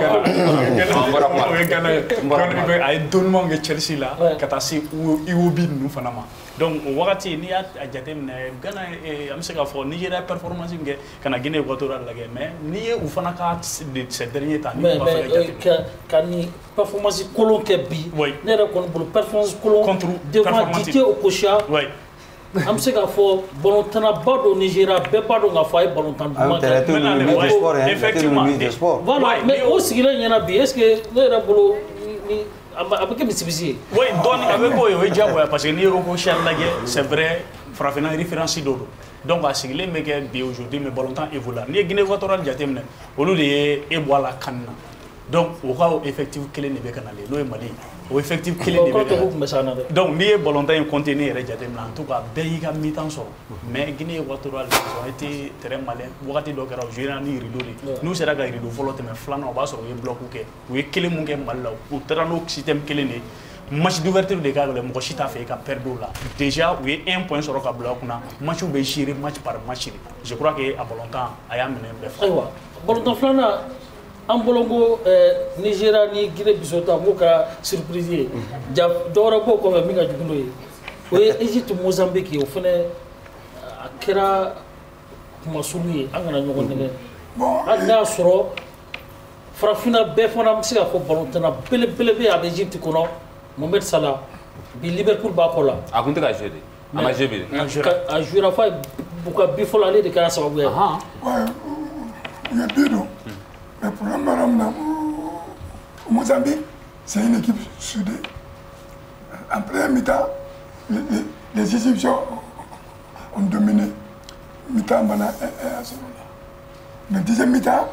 A ye donnement kɛ Chelsea la ka taa se Iwobi ninnu fana ma donc o wagati n'i y'a jateminɛ Ghana an bɛ se k'a fɔ Nigeria performance min kɛ ka na Guinée Équatoriale lajɛ mais n'i ye u fana ka ces derniers temps ni b'a fɛ ka jateminɛ ka ni performance kolon kɛ bi ne yɛrɛ kɔni bolo performance kolon devant Didier Okocha an bɛ se k'a fɔ ballontanaba don Nigeria bɛɛ b'a dɔn k'a fɔ a ye ballontan duman kɛ effectivement voilà mais o sigilen ɲɛna bi est ce que ne yɛrɛ bolo a bɛ kɛ misibisi ye oui dɔɔni a bɛ k'o ye o ye diyagoya parce que n'i ye Okocha lajɛ c'est vrai farafinna référence dɔ don donc a sigilen bɛ kɛ bi aujourd'hui mais ballontan évolue n'i ye Guinée Équatoriale jateminɛ olu de ye e bɔ a la CAN na donc o ka effectif kelen de bɛ ka nalen n'o ye Mali ye o effectif kelen de bɛ ka nalen donc n'i ye ballontan in compter ne yɛrɛ jateminɛ en tout cas bɛɛ y'i ka mi-temps sɔrɔ mais Guinée Équatoriale ils ont été terrain malien wagati dɔ kɛra u jouera ni rideau de n'u sera ka rideau fɔlɔ tɛmɛ filanan o b'a sɔrɔ u ye bloc kɛ u ye kelen mun kɛ Mali la u taara n'o système kelen de ye match d'ouverture de ka gɛlɛn mɔgɔ si t'a fɛ i ka perdre o la déjà u ye 1 point sɔrɔ ka bila kunna match bɛ gérer match par match de je crois que a ballontan a y'a minɛ bɛɛ fa ayiwa ballontan filanan an bolo ko Nigeria ni Guinée Bissau ta m'o kɛra surprise ye dɔwɛrɛ b'o kɔfɛ min ka jugu n'o ye o ye Egypte Mozambique ye o fana a kɛra kumasulu ye an kana ɲɔgɔn nɛgɛ hali n'a y'a sɔrɔ farafinna bɛɛ fana bɛ se ka fɔ ballontanna belebele bɛ a bɛ Egypte kɔnɔ Mohamed Salah bi Liverpool b'a kɔ la a tun tɛ ka jouer de a ma jouer bi a jouera fo u ka bi fɔlɔ ale de kɛra sababu ye u ye bi don mais problème b'a la min na Mozambique c'est une équipe soudée en première mi-temps les Égyptiens ont dominé mi-temps bana 1-0 mais deuxième mi-temps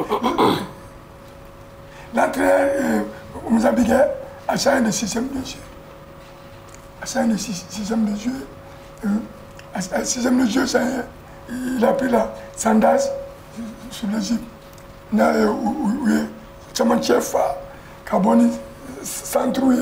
l'entraîneur mozambicain a changé de système de jeu. A changé de système de jeu. Le système de jeu, il a pris la Sandage sur l'Égypte. Il y a Chamanchefa, Carboni, Santrouille.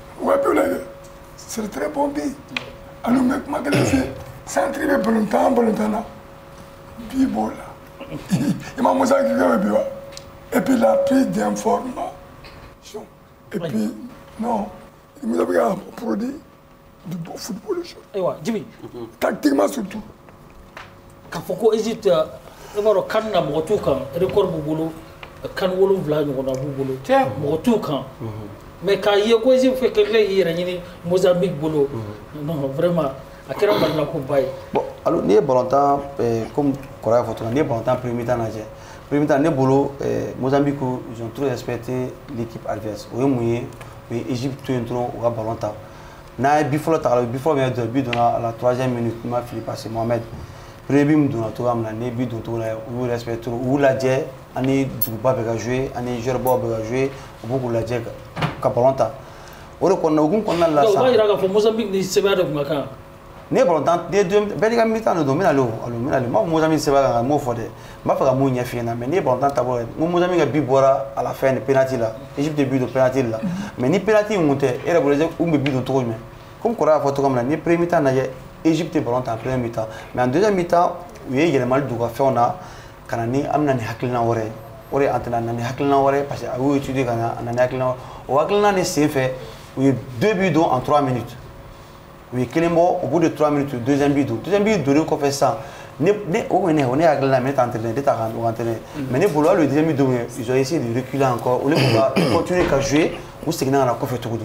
C'est très bon pays. Alors, malgré ça, Santrouille est longtemps. Puis bon là. Il m'a montré qu'il y a et puis la prise d'information. Et puis, non, il nous a produit du bon football. Jimmy. Tactiquement surtout. Quand il faut Égypte, il va y avoir un record boulot, kan wolonwula ɲɔgɔnna b'u bolo mɔgɔ t'u kan mais k'a ye ko Égypte fɛ kɛlɛ y'i yɛrɛ ɲini Mozambique bolo non vraiment a kɛra balinakoba ye. Bon alors n'i ye ballontan comme kɔrɔ y'a fɔ cogo min n'i ye ballontan premier mi-temps lajɛ premier mi-temps ne bolo Mozambique ils ont trop respecté l'équipe adverse o ye mun ye o ye Égypte to yen dɔrɔn u ka ballon ta n'a ye bi fɔlɔ ta bi fɔlɔ min ye bi donna à la 3e minute n ma fili parce que Mohamed premier bi min donna cogoya min na ne bi don cogo la u y'u respecté u y'u lajɛ ani duguba bɛ ka jouer ani joueur-baw bɛ ka jouer u b'u k'u lajɛ ka ballon ta o de kɔnɔna o hukumu kɔnɔna la sisan. o b'a yira k'a fɔ Mozambique ni sɛbɛya de tun ka kan. ne ye ballontan bɛɛ n'i ka mi-temps de don n bɛna ale o n bɛna ale n b'a fɔ Mozambique sɛbɛya ka kan n m'o fɔ dɛ n b'a fɛ ka mun ɲɛf'i ɲɛna mais n'i ye ballontan taabolo ye n ko Mozambique ka bi bɔra à la fin de penalty la Égypte bi don penalty la mais ni penalty in kun tɛ e yɛrɛ bolo u tun bɛ bi don cogo jumɛn comme kɔrɔ y'a fɔ cogo min na ni ye premier mi-temps lajɛ Égypte ye ballon ta en premier mi-temps mais en deuxième mi-temps u ye yɛlɛmali don u ka fɛnw na ka na ni an bɛna ni hakilina wɛrɛ ye o de ye entraîneur na ni hakilina wɛrɛ parce que a y'o étudier ka na a na ni hakilina wɛrɛ o hakilina ni sen fɛ u ye 2 buts don en 3 minutes u ye kelen bɔ au bout de 3 minutes deuxième but don deuxième but donnen kɔfɛ sisan on est à la mettre entraîné, mais les boulots, le deuxième mi-temps, ils ont essayé de reculer encore. On est continuer à jouer, ou c'est que dans la conférence,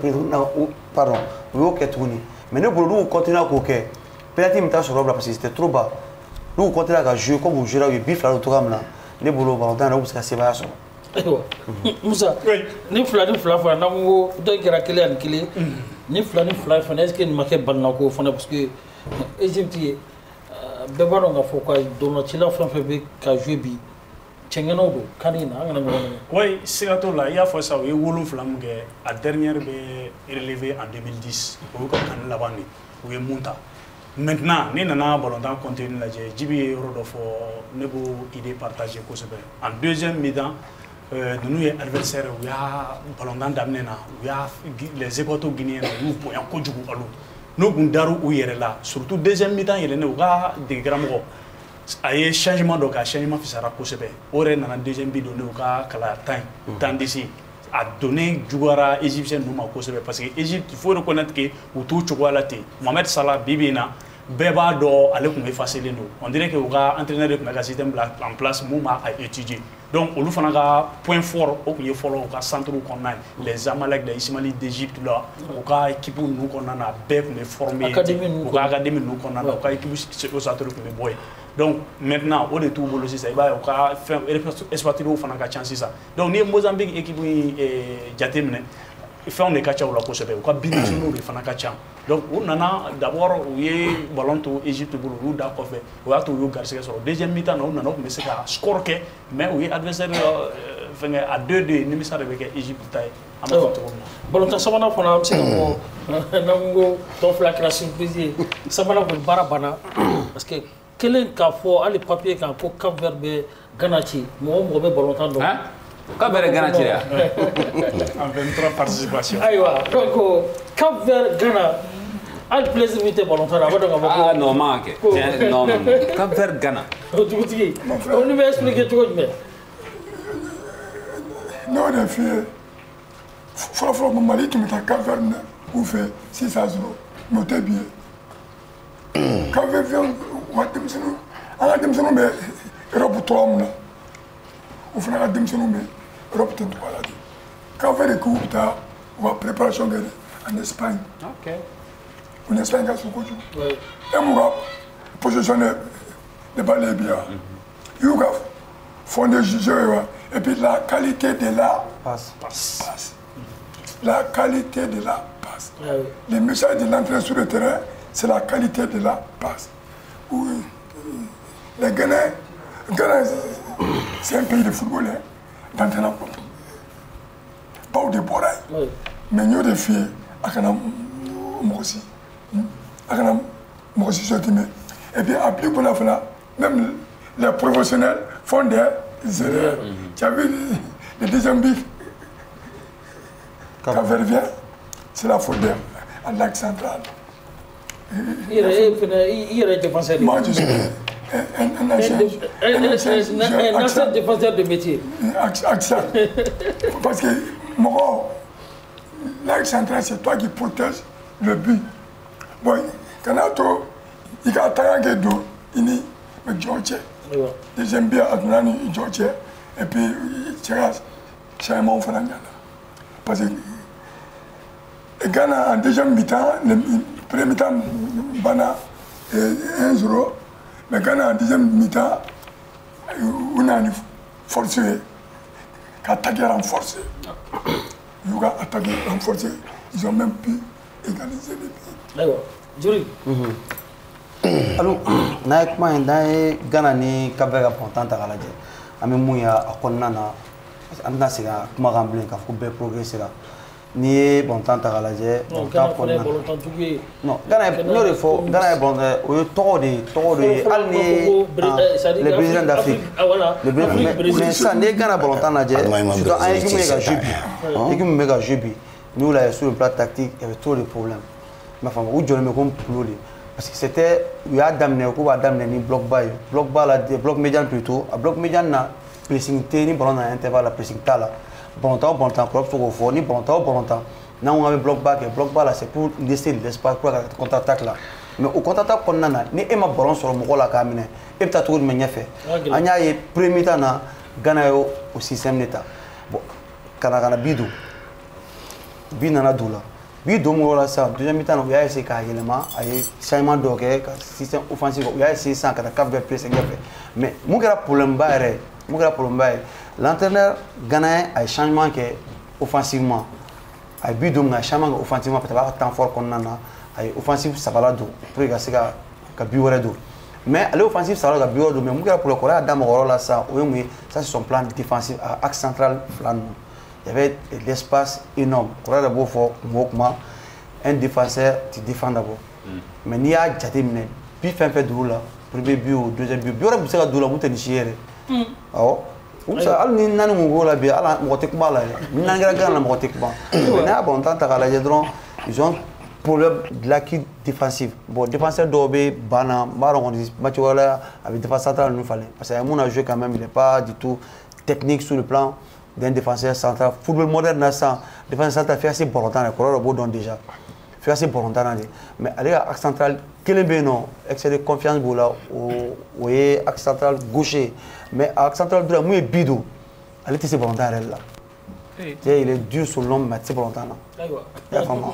pardon, ou mais nous voulons continuer à courir. Peut-être que nous sommes parce que c'était trop bas. Nous continuons à jouer comme vous jouez au bif là, autour de là. Les boulots, on a parce que c'est pas ça. Moussa, ni fila fana n'ango dɔ kɛra kelen ani kelen ni fila fana est-ce que nin ma kɛ balinako fana parce que Égypte ye bɛɛ b'a dɔn k'a fɔ ka dɔnnacila fɛn fɛn bɛ ka jouer bi cɛŋɛnaw don kan in na an kana ɲɔgɔn minɛ. Oui, siga t'o la i y'a fɔ sa u ye 7 min kɛ a dernière bɛ relevé en 2010 o y'u ka kan laban de u ye mun ta. Maintenant, ni nana ballon-temps continue lajɛ Djibi ye yɔrɔ dɔ fɔ ne b'o idée partager kosɛbɛ en deuxième mi-temps. Nous sommes adversaires, nous avons ballon d'amener, nous avons les équateurs guinéens, nous avons un peu nous avons là. Surtout deuxième mi-temps, il y a des grands mots. Il y a un changement de changement qui sera possible. Au deuxième mi-temps, nous avons temps d'ici à donner joueur égyptien nous parce que l'Égypte, il faut reconnaître que vous tout joueur là Mohamed Salah Bibina Beba do aller comme effacer nous. On dirait que vous avez entraîné le système en place mouma à étudier. Donc, on a un point fort au centre qu'on a les Amalek, les Ismaélites d'Égypte, là, on a équipe nous qu'on a bien formé, on a académie nous qu'on a, on a équipe au centre qu'on a. Donc, maintenant, au retour, on a fait exploiter au Fanaka chance. Donc, nous Mozambique équipe Jatemne. Il fait un écart au la course, on a bien sûr le Fanaka chance. Donc, on a d'abord eu ballon to Égypte pour le d'accord fait. On a tout eu Garcia sur le deuxième mi-temps, on a mais c'est qu'à score mais oui adversaire à 2-2 nimisa avec Égypte taille. Ballon to samana fona am c'est ko nango to fla la surprise samana ko barabana parce que quel ka fo ali papier ka ko Cap Vert be Ganachi mo be ballon to do. Cap Vert Ganachi là. En 23 participations. Aywa donc Cap Vert Ghana al plaisir mite volontaire avant de ah non manque non Cap Vert Ghana on nous va expliquer tout mais non les filles faut Mali qui met Cap Vert ou fait 6-0 notez bien Cap Vert vient on a démissionné mais Europe 3 mois on fait la démission mais Europe 3 là Cap Vert est coupe ta préparation en Espagne. Ok. En Espagne, il y a ce que tu veux. Et moi, positionné de balles bien. Il y a fondé le jeu. Et puis la qualité de la passe. La qualité de la passe. Le message de l'entrée sur le terrain, c'est la qualité de la passe. Les Ghanéens, c'est un pays de football. D'entraînement. Pas de boraille. Mais nous, des filles, et puis, après, même les professionnels font des erreurs. Tu as vu le deuxième but quand Vert vient, c'est la faute à l'axe central. Il est défenseur. Moi, je suis un ancien défenseur de métier. Parce que moi, l'axe central, c'est toi qui protèges le but. Bon, quand il y a un dos, il y a un George. J'aime bien un George. Et puis, c'est un mon frère. Parce que Ghana, en deuxième mi-temps, le premier mi-temps, Bana 1-0. Mais Ghana, en deuxième mi-temps, on a forcé, attaqué renforcé. Ils ont attaqué renforcé. Ils ont même pu égaliser les buts. Juri. Alors, na kuma na Ghana ni Cap Vert important ta kala je. Ami muya akonna na amna siga kuma gamble ka ko be progresser la. Ni bon temps ta kala je, bon temps konna. Non, Ghana no le fo, Ghana bon o to de al ni le président d'Afrique. Le président ça ne Ghana bon temps na je. Je dois aller qui méga jubi. Et qui méga jubi. Nous là sur le plan tactique, il y avait trop de problèmes. Ma femme, où je me compte pour parce que c'était, il y a d'amener ni bloc bas, bloc médian plutôt, à bloc médian na pressing ni ballon à intervalle la pressing là, bon temps club sur fort ni bon temps, là on avait bloc bas là c'est pour laisser l'espace pour la contre-attaque là, mais au contraire kɔnɔna na ni e ma ballon sɔrɔ mɔgɔ la k'a minɛ e bɛ taa cogo jumɛn ɲɛfɛ an y'a ye premier temps na Ghana ye o système de ta bon kana bi nana don la bi don mun la sisan deuxième mi-temps na u y'a essayé k'a yɛlɛma a ye changement dɔ kɛ ka système offensif u y'a essayé sisan ka taa Cap-Vert pressé ɲɛfɛ mais mun kɛra problème ba yɛrɛ l'entraîneur ghanéen a changement kɛ offensivement a ye bi don min a ye changement kɛ offensivement parce que a b'a ka temps fort kɔnɔna na a ye offensive sabala don pour que ka se ka bi wɛrɛ don mais ale offensive sabala ka bi wɛrɛ don mais mun kɛra problème kɔrɔ y'a da mɔgɔ yɔrɔ la sisan o ye mun ye ça c'est son plan défensif à axe central fila ninnu il y avait l'espace énorme kɔrɔ yɛrɛ b'o fɔ kuma o kuma un défenseur tu défends d'abord mais n'i y'a jateminɛ bi fɛn fɛn don la premier but o deuxième but bi wɛrɛ bɛ se ka don la mun tɛ nin si yɛrɛ awɔ hali ni naani mun b'o la bi ala mɔgɔ tɛ kuma la dɛ ni naani kɛra Ghana la mɔgɔ tɛ kuma mais n'a y'a ballon-temps ta k'a lajɛ dɔrɔn ils ont problème de l'acquis défensif bon défenseur dɔw bɛ ban na n b'a dɔn kɔni match wɛrɛ la a bɛ défense central ninnu falen parce que mun a joué quand même il n'est pas du tout technique sur le plan d'un défenseur central football moderne na sisan défenseur central f'i ka se ballon-temps de kɔrɔ dɔ b'o dɔn déjà f'i ka se ballon-temps na de mais ale ka axe central kelen bɛ yen nɔ excès de confiance b'o la o ye axe central gaucher mais axe central droit mun ye bi don ale tɛ se ballon-temps yɛrɛ la il est dur sur l'homme mais a tɛ se ballon-temps na i y'a faamu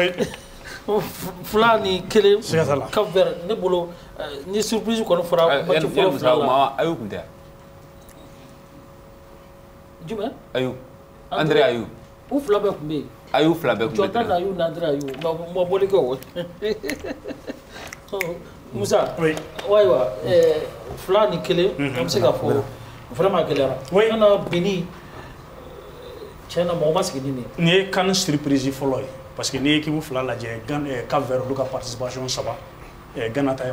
fila ni kelen Cap-Vert ne bolo ni surprise kɔni fɔra match fɔlɔ fila la Ayou kun tɛ jumɛn Ayou André Ayou u fila bɛɛ kun bɛ yen Ayou fila bɛɛ kun bɛ yen Jonathan Ayou ni André Ayou ma bɔli kɛ o Musa ayiwa fila ni kelen an bɛ se ka fɔ vraiment gɛlɛyara kana Benin tiɲɛna mɔgɔ ma sigi ni nin ye. Nin ye CAN surprise fɔlɔ ye parce que n'i ye équipe fila lajɛ Cap-Vert olu ka participation 3 Ghana ta ye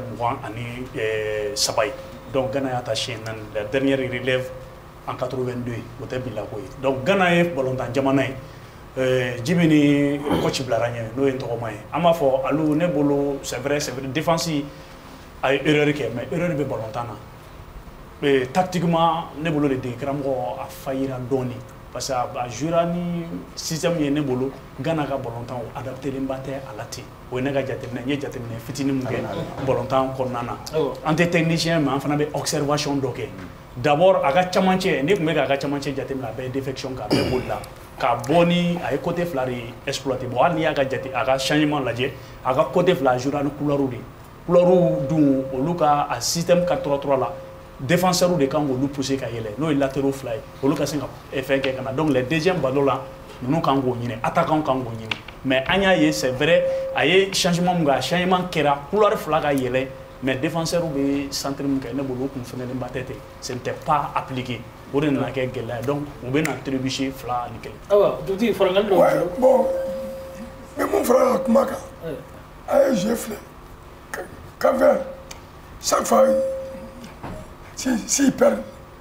23 ye donc Ghana y'a ta siɲɛ 4 la dernière relève en 82 o tɛ bilako ye donc Ghana ye ballon-temps jamana ye Djibi ni coach bilara ɲɛ n'o ye n tɔgɔma ye an b'a fɔ alu ne bolo c'est vrai défense a ye erreur kɛ mais erreur bɛ ballon-temps na tactiquement ne bolo de karamɔgɔ a fayira dɔɔni parce que a jouera ni système ye ne bolo Ghana ka ballon-temps adapté len ba tɛ a la ten o ye ne ka jateminɛ n ye jateminɛ fitinin mun kɛ ballon-temps kɔnɔna na an tɛ technicien mais an fana bɛ observation dɔ kɛ d'abord a ka camancɛ ne tun bɛ k'a ka camancɛ jateminɛ a bɛɛ défection k'a bɛɛ boli la ka bɔ ni a ye côté fila de exploité bon hali n'i y'a ka jate a ka changement lajɛ a ka côté fila a jouera ni couleur de couleur dun olu ka a système 4-3-3 la défenseurs de kan k'olu pousser ka yɛlɛ n'o ye latéraux fila ye olu ka se ka fɛn kɛ ka na donc les deuxième ballon la ninnu kan k'o ɲini attaquant kan k'o ɲini mais an y'a ye c'est vrai a ye changement mun kɛ a changement kɛra couleur fila ka yɛlɛ mais défenseurs bɛ centre mun kɛ ne bolo o kun fɛnɛlen ba tɛ ten ce n'était pas appliqué o de nana kɛ gɛlɛya donc u bɛ na trébucher fila ni kelen. awa dugutigi farangali dɔ bon n bɛ mun fara a kuma kan a ye joué filɛ Cap-Vert chaque fois s'ils perdent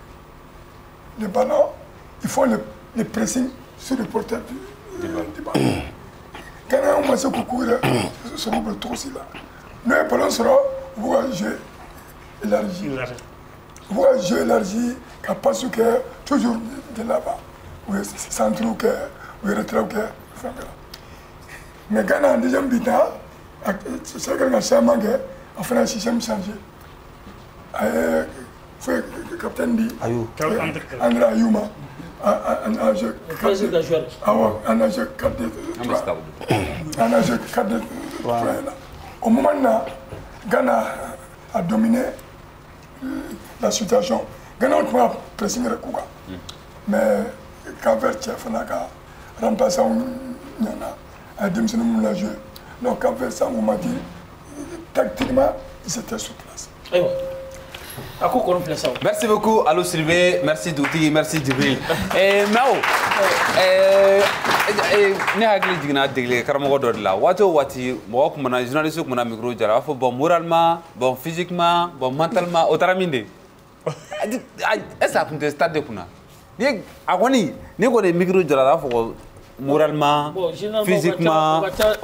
le ballon, ils font le pressing sur le porteur du ballon. Quand on commence à courir, ce n'est pas trop aussi là. Nous, le ballon sera, vous voyez jouer élargi. Vous voyez jouer élargi, capable que toujours de là-bas. Oui, c'est centre ou que, oui, retrait ou que. Mais quand on a déjà un bitan, c'est quelqu'un qui a manqué, on fait un système changé. Foi capitaine di André Ayou ma en âge 4 au moment là Ghana a dominé la situation Ghana on a pressé le coup mais Cap-Vert chef n'a qu'à remplacer a démissionné la joué donc Cap-Vert ça m'a dit tactiquement ils étaient sur place. Merci beaucoup Alou Sylvé, merci Douti, merci Djibril. Mao, ne hakili jiginna degeli karamɔgɔ dɔ de la waati o waati mɔgɔ kun mana journaliste kun mana micro jara a b'a fɔ bon moralement, bon physiquement, bon mentalement o taara min de est-ce que a kun tɛ stade de kunna a kɔni ne kɔni micro jara a b'a fɔ ko moralement, physiquement.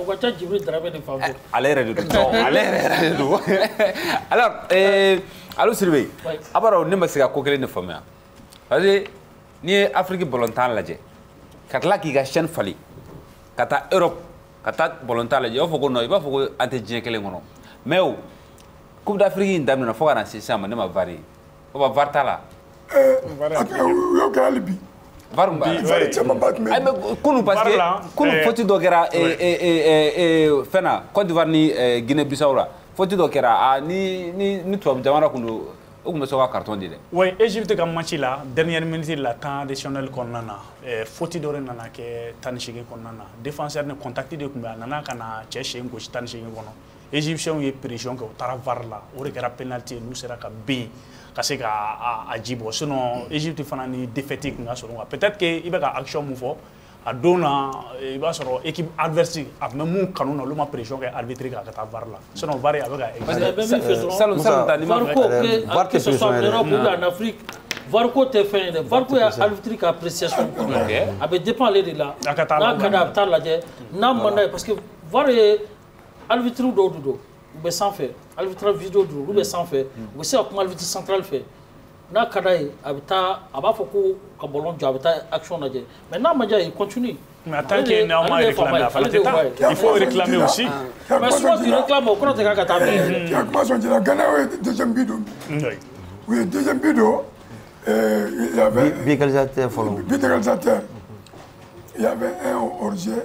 Ale yɛrɛ de don ale yɛrɛ de don alors Alou Sylvé a b'a dɔn ne ma se ka ko kelen de faamuya parce que n'i ye Afrique ballon-temps lajɛ ka tila k'i ka chaîne falen ka taa Europe ka taa ballon-temps lajɛ i b'a fɔ ko non i b'a fɔ ko an tɛ diɲɛ kelen kɔnɔ mais Coupe d'Afrique in daminɛ fo ka na se sisan ma ne ma VAR ye o ba VAR t'a la u y'o kɛ hali bi VAR b'a VAR camanba tun bɛ yen kunun parce que kunun faute dɔ kɛra fɛn na Côte d'Ivoire ni Guinée Bissau la faute dɔ kɛra ni tubabu jamana kun don o kun bɛ se ka carton di dɛ oui Égypte ka match la dernière minute la temps additionnel kɔnɔna na faute dɔ de nana kɛ 18 kɔnɔna na défenseur ni contact de kun bɛ a nana ka na cɛ sen gosi 18 kɔnɔ Égyptiens ye pression kɛ u taara VAR la o de kɛra penalty n'u sera ka ben ka se ka a ji bɔ sinon Égypte fana ni défaite kun ka sɔrɔ quoi peut-être que i bɛ ka action mun fɔ a don na i b'a sɔrɔ équipe adverse a tun bɛ mun kanu na olu ma pression kɛ arbitre kan ka taa VAR la sinon VAR a bɛ ka VAR que ce soit en Europe ou en Afrique VAR ko tɛ fɛn ye dɛ VAR ko ye arbitre ka appréciation a bɛ dépend ale de la n'a ka d'a a bɛ taa lajɛ n'a man d'a ye parce que VAR ye arbitre dɔw de don u bɛ sanfɛ arbitre vidéo don olu bɛ sanfɛ u bɛ se ka kuma arbitre central fɛ n'a ka d'a ye a bɛ taa a b'a fɔ ko ka ballon jɔ a bɛ taa action lajɛ mais n'a ma diya il continue. Mais tant que n'aw ma réclamer il faut réclamer aussi. Mais souvent tu réclames o kɔrɔ tɛ k'a ka taa bɛɛ. Tu as commencé à dire Ghana o ye deuxième but don. Oui deuxième but don. Il y avait but égalisateur fɔlɔ. But égalisateur. Il y avait un hors-jeu.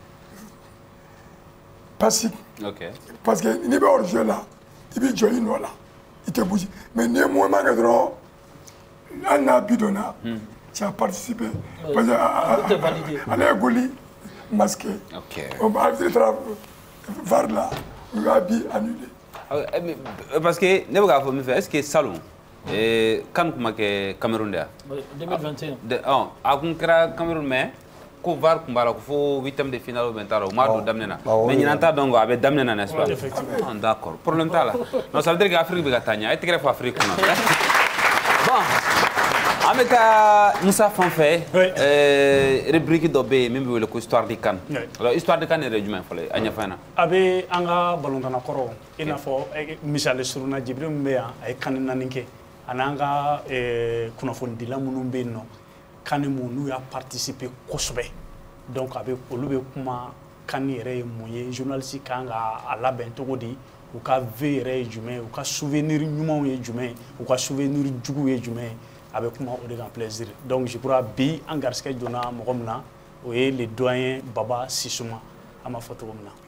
Passive. OK. Parce que n'i bɛ hors-jeu la i b'i jɔ i nɔ la i tɛ bouger mais n'i ye mouvement kɛ dɔrɔn hali n'a but donna tu as participé parce que ale ye goli masqué arbitre taara VAR la u y'a but annulé parce que ne bɛ k'a fɔ min fɛ est-ce que Salon kan kun ma kɛ Cameroun de yan 2021 a kun kɛra Cameroun mais ko VAR kun b'a la ko fo 8e de finale ou bien t'a la u m'a don daminɛ na mais ɲinan t'a dɔn quoi a bɛ daminɛ na n'est-ce pas d'accord problème t'a la non ça veut dire que Afrique bɛ ka taa ɲɛ a ye tɛgɛrɛ fɔ Afrique kɔnɔ bon an bɛ taa Musa fan fɛ rubrique dɔ bɛ yen min bɛ wele ko histoire de CAN alors histoire de CAN yɛrɛ ye jumɛn fɔlɔ a ɲɛfɔ an na a bɛ an ka balontanna kɔrɔ i n'a fɔ misali surunna Jibiri min bɛ yan a ye CAN 4 kɛ a n'an ka kunnafonidila minnu bɛ yen nɔ CAN mun n'u y'a participer kosɛbɛ donc a bɛ olu bɛ kuma CAN yɛrɛ ye mun ye journaliste kan ka a labɛn cogo di u ka vœu yɛrɛ ye jumɛn u ka souvenir ɲumanw ye jumɛn u ka souvenir juguw ye jumɛn a bɛ kuma o de kan plaisir donc je crois bi an garisɛgɛ donna mɔgɔ min na o ye le doyen Baba Sissouma an b'a fɔ cogo min na.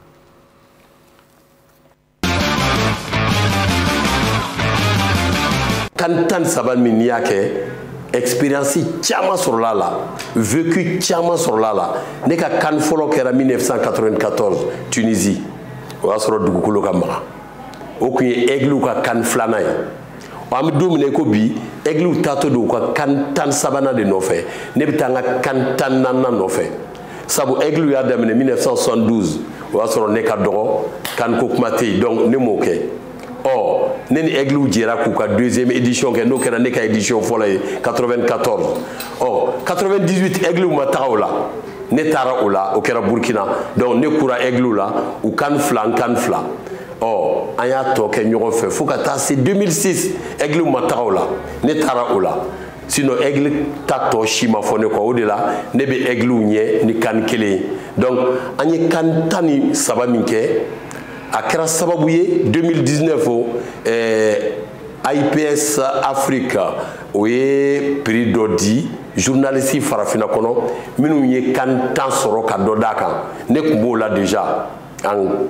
CAN 13 min n'i y'a kɛ expérience caman sɔrɔla la vécu caman sɔrɔla la ne ka CAN fɔlɔ kɛra 1994 Tunisie o y'a sɔrɔ dugukolo ka magan o kun ye Aigle ka CAN 2nan ye an bɛ don min na ko bi Aigle taatɔ don u ka CAN 13nan de nɔfɛ ne bɛ taa n ka CAN 14nan nɔfɛ sabu Aigle y'a daminɛ 1972 o y'a sɔrɔ ne ka dɔgɔ CAN ko kuma tɛ yen donc ne m'o kɛ ne ni Aigle jɛra k'u ka deuxième édition kɛ n'o kɛra ne ka édition fɔlɔ ye 94 98 Aigle ma taga o la ne taara o la o kɛra Burkina donc ne kura Aigle la u CAN 2 n CAN 2 an y'a tɔ kɛ ɲɔgɔn fɛ fo ka taa se 2006 Aigle ma taga o la ne taara o la sinon Aigle ta tɔ si ma fɔ ne kɔ o de la ne bɛ Aigle ɲɛ ni CAN 1 ye donc an ye CAN 13 min kɛ a kɛra sababu ye 2019 o IPS Afrique o ye prix dɔ di journaliste farafina kɔnɔ minnu ye CAN 10 sɔrɔ ka dɔ d'a kan ne tun b'o la déjà en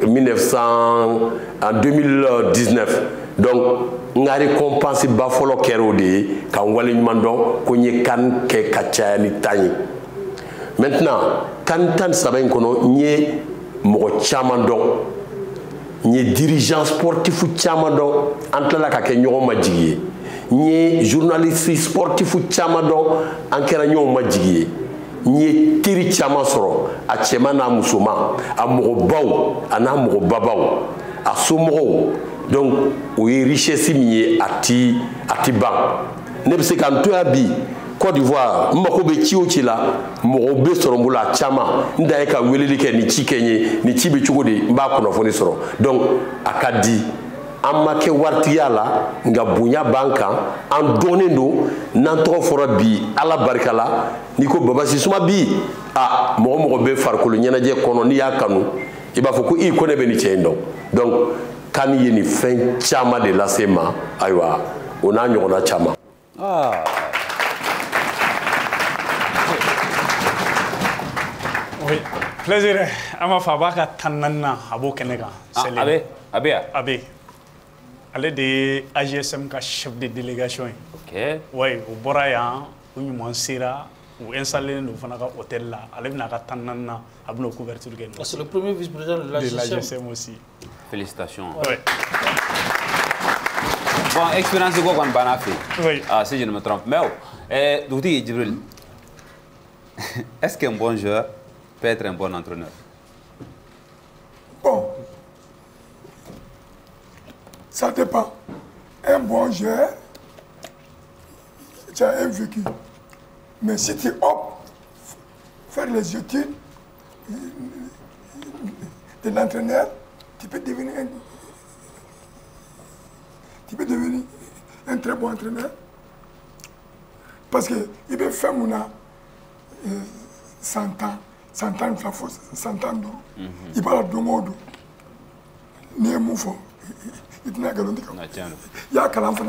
2019 donc n ka récompense ba fɔlɔ kɛra o de ye ka n waleɲuman dɔn ko n ye CAN kɛ ka caya ni 10 ye maintenant CAN 13 in kɔnɔ n ye mɔgɔ caman dɔn n ye dirigeant sportif caman dɔn an tilala ka kɛ ɲɔgɔn majigi ye n ye journaliste sportif caman dɔn an kɛra ɲɔgɔn majigi ye n ye teri caman sɔrɔ a cɛman n'a musoman a mɔgɔbaw a n'a mɔgɔbabaw a somɔgɔw donc o ye richesse min ye a ti ban ne bɛ se ka n to yan bi Côte d'Ivoire n mago bɛ ci o ci la mɔgɔw bɛ sɔrɔ n bolo a caman n dan ye ka weleli kɛ ni ci kɛ n ye ni ci bɛ cogo di n b'a kunnafoni sɔrɔ donc a ka di an ma kɛ waritigiya la nka bonya b'an kan an dɔnnen don n'an tɔgɔ fɔra bi ala barika la n'i ko Baba Sissouma bi mɔgɔ bɛ farikolo ɲɛnajɛ kɔnɔ n'i y'a kanu i b'a fɔ ko i ko ne bɛ ni cɛ in dɔn donc kan ye nin fɛn caman de lase ma ayiwa o n'a ɲɔgɔnna caman. Oui, plaisir. Ama fa b'a ka tan naaninan a b'o kɛnɛ kan. A bɛ yan. A bɛ yen. Ale de ye AGSM ka chef de délégation ye. Ok. Oui, o bɔra yan o ɲuman sera u installé don fana ka hôtel la ale bɛna ka tan naaninan a bɛna couverture kɛ. C'est le premier vice-président de l'AGSM aussi. Félicitations. Oui. Bon, expérience de quoi qu'on a fait. Oui. Ah, si je ne me trompe. Mais, Douti Djibril, est-ce qu'un bon joueur peut être un bon entraîneur? Bon, ça dépend. Un bon joueur, tu as un vécu. Mais si tu optes faire les études de l'entraîneur, tu peux devenir un très bon entraîneur. Parce qu'il peut faire 100 ans, 100 ans, 100 ans d'eau. Il parle de modo. Il est moufo. Il n'a qu'à le dire. Il y a qu'à l'enfant.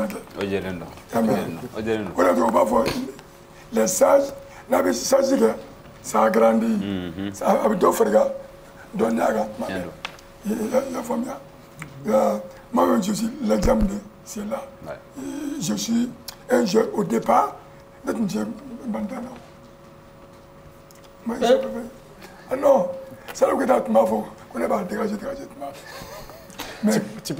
Les sages, ça a grandi. Ça a deux frères. Moi, je suis l'exemple de cela. Je suis un jeune au départ. Ah non, c'est là que tu m'as fait. On est pas dégagé. Mais Tipo.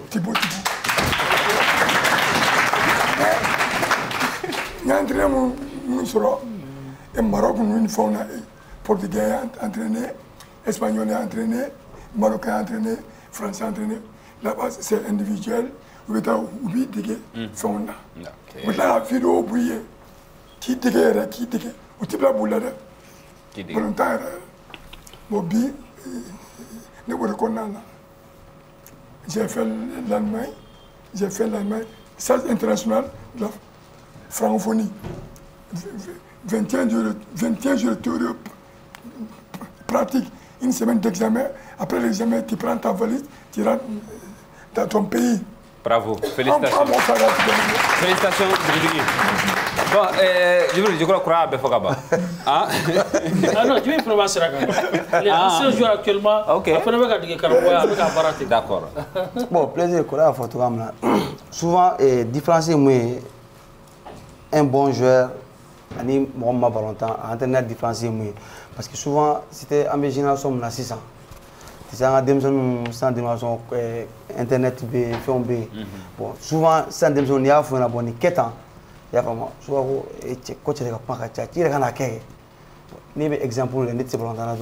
Il y a un entraîneur qui sera au Maroc, une fois portugais entraîné, espagnol entraîné, marocain entraîné, français entraîné. Là-bas, c'est individuel. Vous êtes oublié de faire ça. Vous la vidéo bouillée. Qui dégaine, ou tu la boule là. Volontaire. Mobi, ne vous reconnaissez là. J'ai fait l'Allemagne, stage international de la francophonie. 21 jours de théorie pratique, une semaine d'examen. Après l'examen, tu prends ta valise, tu rentres dans ton pays. Bravo, félicitations. Félicitations, Djibril. Bon, je crois que tu as fait ah non, je vais prononcer ça. Les anciens joueurs actuellement, après le d'accord. Bon, plaisir, la photo. Souvent, différencier un bon joueur, un bon ballontan, entraîneur différencier. Parce que souvent, c'était en génération, on a 600. C'est un sans dimension internet B, film B. Bon, souvent, sans dimension, il y a un bon 4 ans. Il y a vraiment souvent coach de pas catch. Il y a un cas. Ni exemple le net c'est volontaire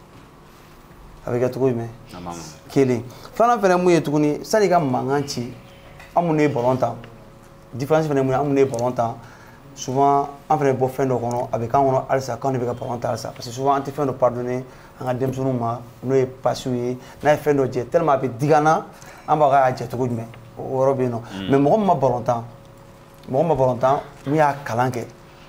avec un truc mais. Kélé. Fana fana mouye tukuni sani ka manganchi amune volontaire. Différence fana mouye amune volontaire. Souvent en fait bon fin de kono avec on alsa quand on veut pas volontaire ça parce que souvent on te fait de pardonner en dem sunu ma no e passué na fait de tellement be digana ambaga aje tukuni mais orobino mais mo ma volontaire mɔgɔ ma balontan mun y'a kalan kɛ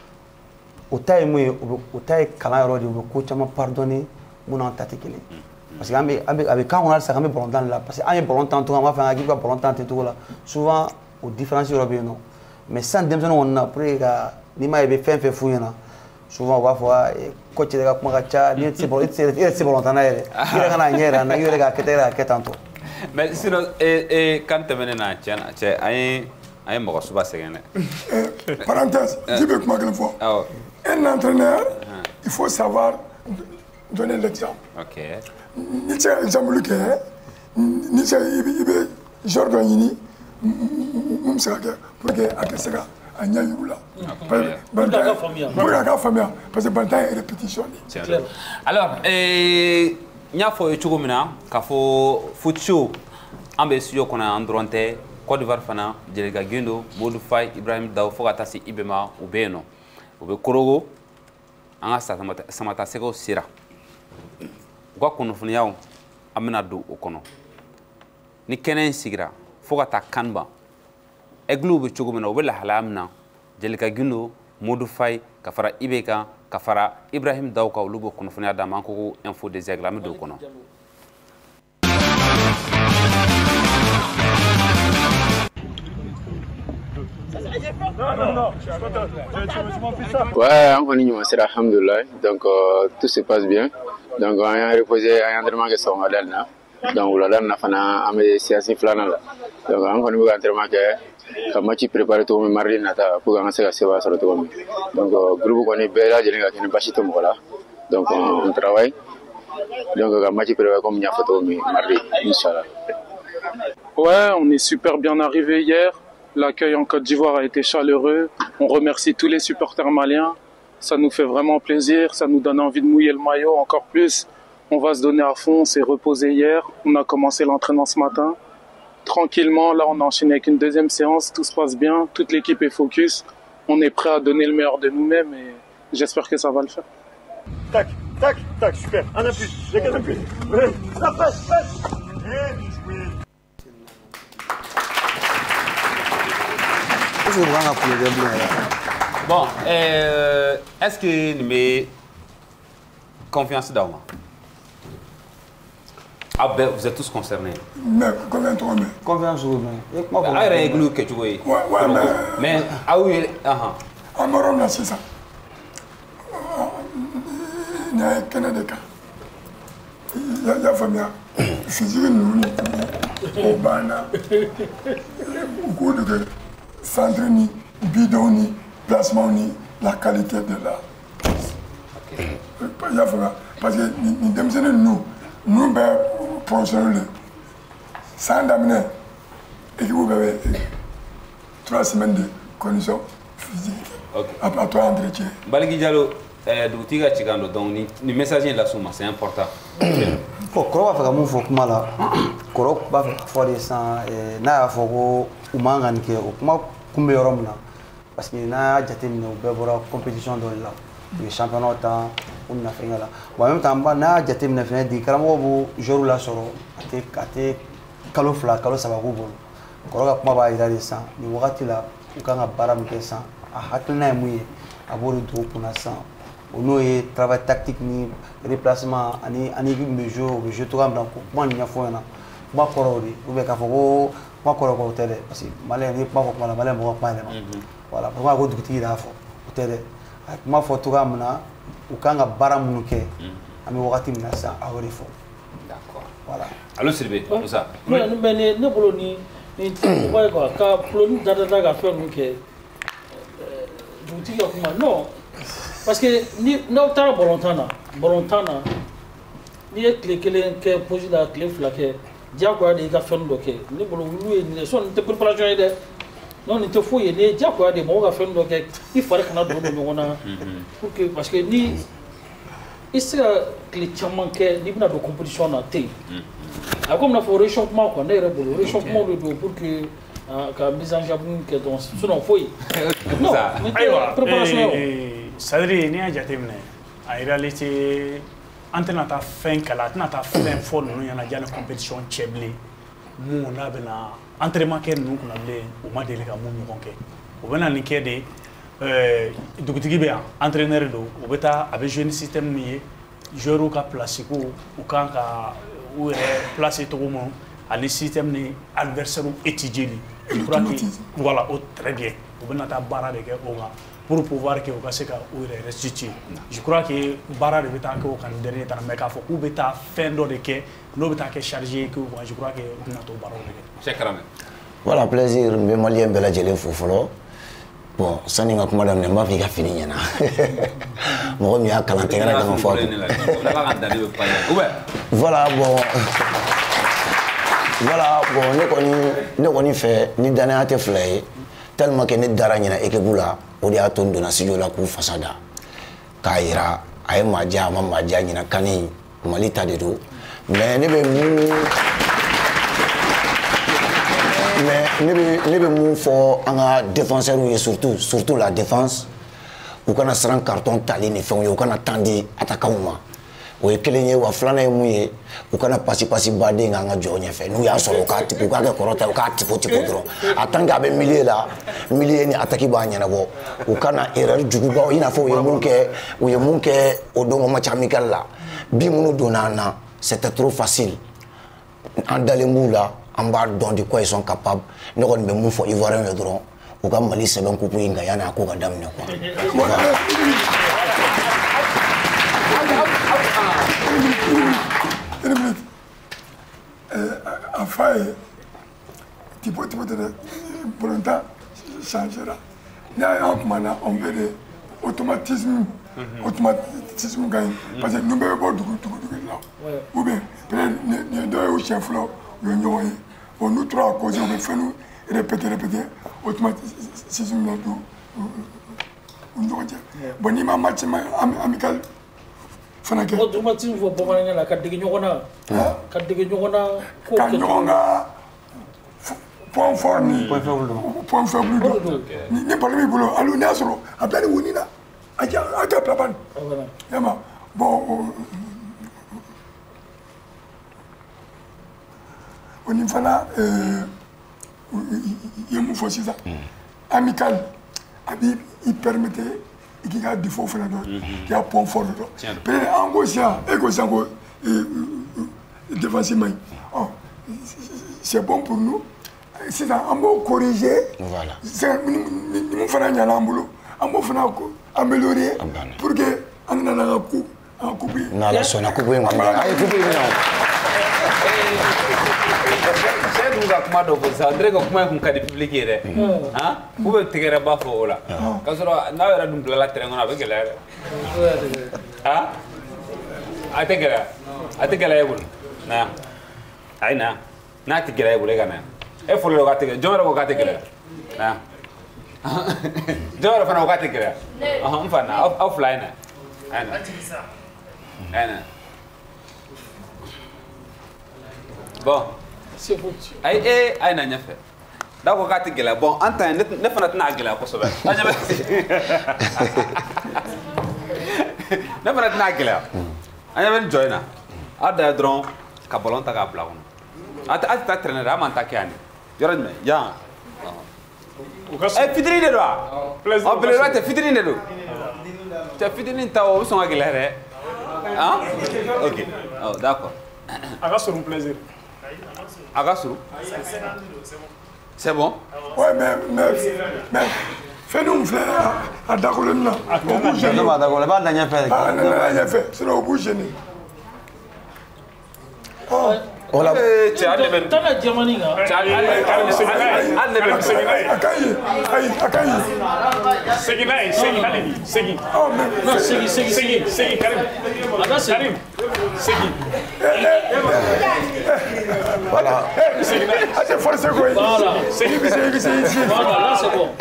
o ta ye mun ye o ta ye kalan yɔrɔ de ye u bɛ ko caman pardonner mun n'an ta tɛ kelen parce que a bɛ kan kɔnɔ halisa k'an bɛ balontan de la parce que an ye balontan to an b'a fɛ k'i ka balontan ten cogo la souvent o différence yɔrɔ bɛ yen nɔ mais sisan denmisɛnninw kɔni na pour que ka n'i ma ye i bɛ fɛn fɛn f'u ɲɛna souvent u b'a fɔ coach yɛrɛ ka kuma ka ca n'i tɛ se balontan na yɛrɛ i yɛrɛ ka na ɲɛ yɛrɛ na i yɛrɛ k'a kɛ tan i yɛrɛ k'a kɛ tan tɔ. mais sinon kan tɛmɛnen na tiɲɛ cɛ an ye mɔgɔ suba sɛgɛn dɛ. Parenthèse, je vais comment fois. Un entraîneur, il faut savoir donner l'exemple. Ok. Ni c'est exemple que ni c'est il Jordan Yini, pour que akesega anya yula. Pour la famille, parce que bantan est répétition. Alors, nya fo cogo min na k'a fɔ futsho an bɛ studio kɔnɔ an dɔrɔn tɛ Côte d'Ivoire fana Jelika Guindo, Modou Faye, Ibrahim Daw fo ka taa se IBMA u bɛ yen nɔ u bɛ Korogo an ka samata sɛgɛw sera u ka kunnafoniyaw an bɛna don o kɔnɔ ni kɛnɛ in sigira fo ka taa CAN ban aigliw bɛ cogo min na u bɛ lahalaya min na Jelika Guindo, Modou Faye ka fara IB kan ka fara Ibrahim Daw kan olu bɛ kunnafoniya d'an ma an ko ko info des aigles an bɛ don o kɔnɔ Ouais, on est venu, c'est alhamdoulilah. Donc tout se passe bien. Donc on a reposé un entraînement qui sont à l'Alna. Donc on a fait un séance flânale. Donc on a fait un entraînement qui a match préparé tout le mardi nata pour qu'on se fasse sur le tour. Donc groupe on est bella, j'ai un qui bâti tout voilà. Donc on travaille. Donc on a match préparé comme il y a fait tout le mardi, inchallah. Ouais, on est super bien arrivé hier. L'accueil en Côte d'Ivoire a été chaleureux. On remercie tous les supporters maliens. Ça nous fait vraiment plaisir. Ça nous donne envie de mouiller le maillot encore plus. On va se donner à fond. On s'est reposé hier. On a commencé l'entraînement ce matin. Tranquillement, là, on a enchaîné avec une deuxième séance. Tout se passe bien. Toute l'équipe est focus. On est prêt à donner le meilleur de nous-mêmes et j'espère que ça va le faire. Tac, tac, tac, super. Un appui. J'ai qu'un appui. Ça passe, passe. Bon, est-ce que nous mettons confiance dans moi? Ah ben, vous êtes tous concernés. Mais combien de temps? Confiance au mais. Ah, règle que tu vois. Ouais, mais. Ah oui, en Maroc, là, c'est ça. Il y a qu'un des cas. Il y a famille. Physique, nous, au Bana. Beaucoup de centre ni bidon ni placement ni la qualité de la parce que nous professionnels sans d'amener et que vous avez 3 semaines de conditions physiques après toi entretien. Baliki Diallo Doutiga Chigando donc ni message là c'est important. Koro va faire mon faut kuma la koro va faire des sans na faut ko umanga nke kuma kumbe yorom na parce que na jate no be bora compétition do la le championnat ta on na fait là en même temps na jate na fait di karamo bu jour la soro ate kalo fla kalo sababu bol koro ga kuma ba ida des sans ni wakati la ukanga baram ke sans a hakna muye aboro do kuna sans on a travail tactique ni replacement ani le jeu tout comme donc moi il y a fois na moi corori ou bien ka foko moi corori télé parce que malais ni pas ko malais mo pas voilà pour moi ko duti da fo télé moi photo comme na ukanga bara munuke ami wakati mina sa awori fo d'accord voilà allo Sylvie pour ça non mais ne bolo ni ko ko ka ploni dada ga faire munuke duti ko non. Parce que ni n'aw taara balontan na n'i ye tile kelen kɛ posi la tile fila kɛ diyagoya de y'i ka fɛn dɔ kɛ ne bolo wulu ye nin sɔn nin tɛ préparation ye dɛ non nin tɛ foyi ye nin ye diyagoya de mɔgɔ ka fɛn dɔ kɛ i fari kana don ɲɔgɔn na pour que parce que ni i se ka tile caman kɛ n'i bɛna don compétition na tɛ yen a komi n'a fɔ réchauffement quoi ne yɛrɛ bolo réchauffement de don pour que ka mise en jambe kɛ donc sinon foyi non nin tɛ préparation ye. C'est-à-dire ni a jateminɛ en réalité an tɛna taa fɛn kala a tɛna taa fɛn fɔ ninnu ɲɛna janni compétition cɛ bilen mun n'a bɛna entraînement kɛ ninnu kunna bilen u ma deli ka mun ɲɔgɔn kɛ u bɛna nin kɛ de dugutigi bɛ yan entraîneur don u bɛ taa a bɛ jouer ni système min ye joueurs ka place ko u kan ka u yɛrɛ placer cogo min ani système ni adversaire étudier je crois que voilà très bien u bɛna taa baara de kɛ o kan pour pouvoir que au se ka u yɛrɛ restituer je crois que baara de bɛ taa kɛ o kan dernier temps mais k'a fɔ k'u bɛ taa fɛn dɔ de kɛ n'o bɛ taa kɛ chargé que je crois que u bɛna t'o baaraw de kɛ. Cheikh Karame. Voilà plaisir n bɛ maliyɛn bɛɛ lajɛlen fo fɔlɔ bon sani n ka kuma daminɛ n b'a fɔ i ka fini ɲɛna mɔgɔ min y'a kalan tɛgɛrɛ kan ka fɔ a kun voilà bon voilà bon ne kɔni fɛ ni danaya tɛ fila ye tellement que ne dara ɲina équipe la o de y'a to n donna studio la k'u fasa da k'a yira a ye maa diya a ma maa diya ɲina kani Mali ta de don mais ne bɛ mun fɔ an ka défenseurs ye surtout la défense u kana siran carton tali ni fɛnw ye u kana temps di attaquants ma o ye kelen ye wa filanan ye mun ye u kana pasi baden k'an ka jɔ ɲɛfɛ n'u y'a sɔrɔ u k'a kɛ kɔrɔta u k'a tipo dɔrɔn en tant que a bɛ milieu la milieu ni attaque b'a ɲɛnabɔ u kana erreur jugubaw i n'a fɔ u ye mun kɛ o don match amical la bi minnu donna an na c'était trop facile an dalen b'u la an b'a dɔn de quoi ils sont capables ne kɔni bɛ mun fɔ ivoirien ye dɔrɔn u ka Mali sɛbɛn kupu in kan yani a ko ka daminɛ quoi. Enfin, tu peux te pour un temps changera. Maintenant, on veut des automatisme gagne. Parce que nous ne pouvons pas là. Ou bien, peut-être nous deux chefs là, bon, nous trois à cause, on fait nous répéter, automatisme là, bon, il m'a match amical. Automatisme faut pas la carte de Nyona. Carte de Nyona. Point fort ni point faible ni parmi boulot allo nasro abdali wonina aga plaban yama bon on y fana yemu fo sisa amical abi il permettait qui a défaut fana do qui a point fort do peut en gauchien et gauchien go défensivement c'est bon pour nous. C'est ça, on va corriger. Voilà. Nous faisons un boulot. On va améliorer pour que on ait un coup. Non, là, c'est un coup. Allez, coupez. C'est nous à comment donc ça. André, comment on peut publier hein? Vous pouvez tirer bas pour là. Quand ça, n'a pas de la terre, on a avec elle. Hein? Atekela yebul. Na. Aina. Na tikela yebul egana. E folo lo gategela. Jomara ko gategela. Na. Jomara fana ko gategela. Mfana offline. Ana. Bon. C'est foutu. Aina nyafe. D'accord, quand tu es bon, en temps, ne fais pas de nagla pour sauver. Ne fais pas de nagla. On y a une joie. Ada drone, kabolon ta kabla. Ata traîner à mantakiani. Yoran, ya. Fidrine de loi. On peut le voir, fidrine de loi. Tu as fidrine ta ou son agilere. Hein? Ok. Oh, d'accord. Agasur un plaisir. Agasur. C'est bon? Ouais, mais fais-nous un frère à Dakolona. Au bout de l'année. Non, Dakolona, pas d'année fait. Ah, non, rien fait. C'est au bout de l'année. Oh. Voilà. Tu as la Germanie. Tu as voilà. C'est forcé quoi. Voilà. C'est voilà, c'est bon.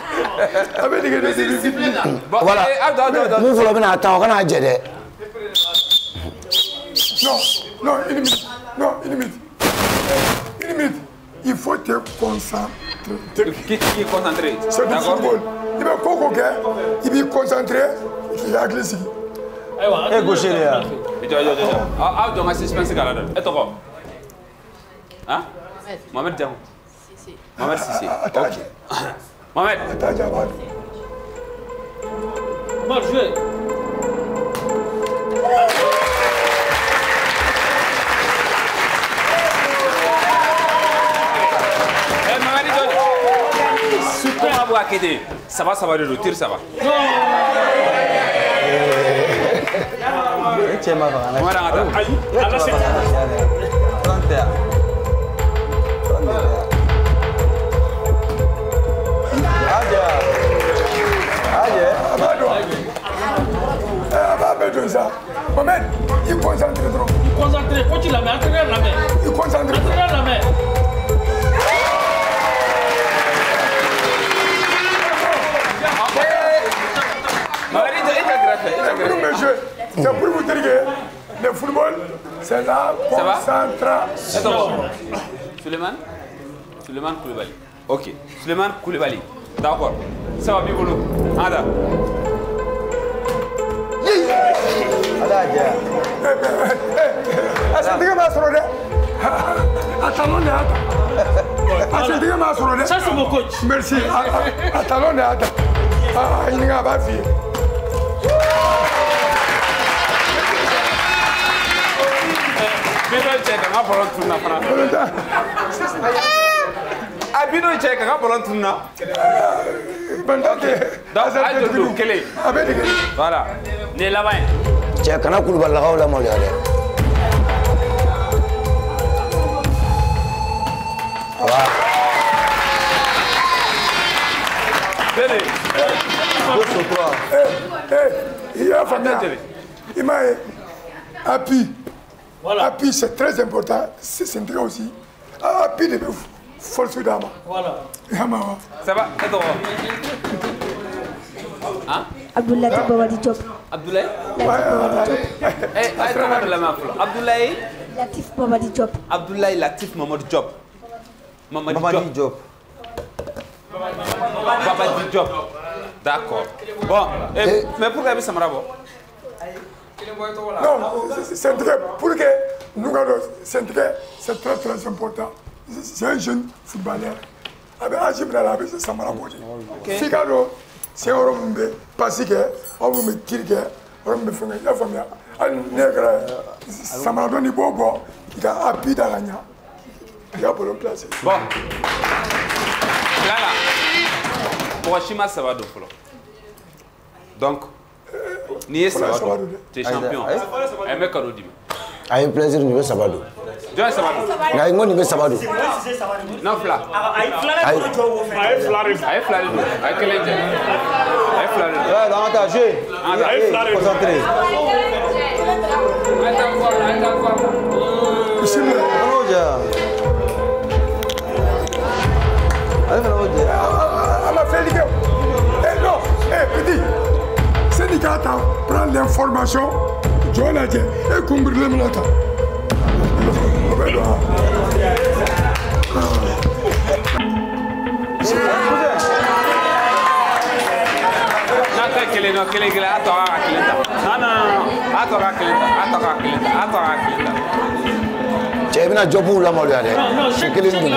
Voilà. Nous voulons bien attendre, on a dit. Non, une minute. Il faut te concentrer. Qui est concentré? C'est du football. Il va il va concentrer. Il va glisser. Eh, gaucher là. Ah, donc assistance galade. Et toi? Hein? Mohamed Diamou. Mohamed Sissi. OK. Mohamed. Mal joué. Super à Kédé. Ça va le retour, ça va. Tiens, ma femme. Voilà, c'est 31. Mohamed, il concentre trop. Il concentre. Quand tu la mets, entraîneur la main. Il concentre. Entraîneur la main. C'est pour vous dire que le football, c'est la concentration. Suleiman Koulibaly. Ok. Suleiman Koulibaly. D'accord. Ça va, Bibolo. Ada. Ça, c'est mon coach. Merci. Attends, il n'y a pas de fille. Abino check ka ballon tunna. Donc ay do kele. Voilà. Ne la bain. Check kana kulubal la hawla mo le. Il a fallu. Il m'a appui. Voilà. Appui, c'est très important. C'est un truc aussi. Appui de force d'âme. Voilà. Ça va? Hein? Abdoulaye Babadi Diop. Abdoulaye? Abdoulaye? Latif Babadi Diop. Abdoulaye Latif Mamadou Diop. Mamadou Diop. Babadi Diop. D'accord. Bon, mais pourquoi il s'en rabo? Non, c'est très, pour que nous gardons, c'est très important. C'est un jeune footballeur. Avec Agib Lalabe, c'est Samara Modi. Figaro, c'est un homme de Pasique, un homme de Kirke, un homme de Fengé, la famille. Un nègre, Samara Doni Bobo, qui a appuyé dans la nia. Il a pour le placer. Bon. Là, pour Chima Savado. Donc, Nié Savado, tu es champion. Un mec à l'audim. Avec plaisir, nous Savado. Joël Savado. Gaïmo, nous Savado. Non, Fla. Aïe Flari. Aïe Kelenje. Aïe Flari. Ouais, dans ta jeu. Aïe Flari. Concentré. Non, petit. Syndicat prend l'information, Joël a dit, et combien de minutes. Cɛ bɛna jɔbu la maloya dɛ. C'est kelen dun.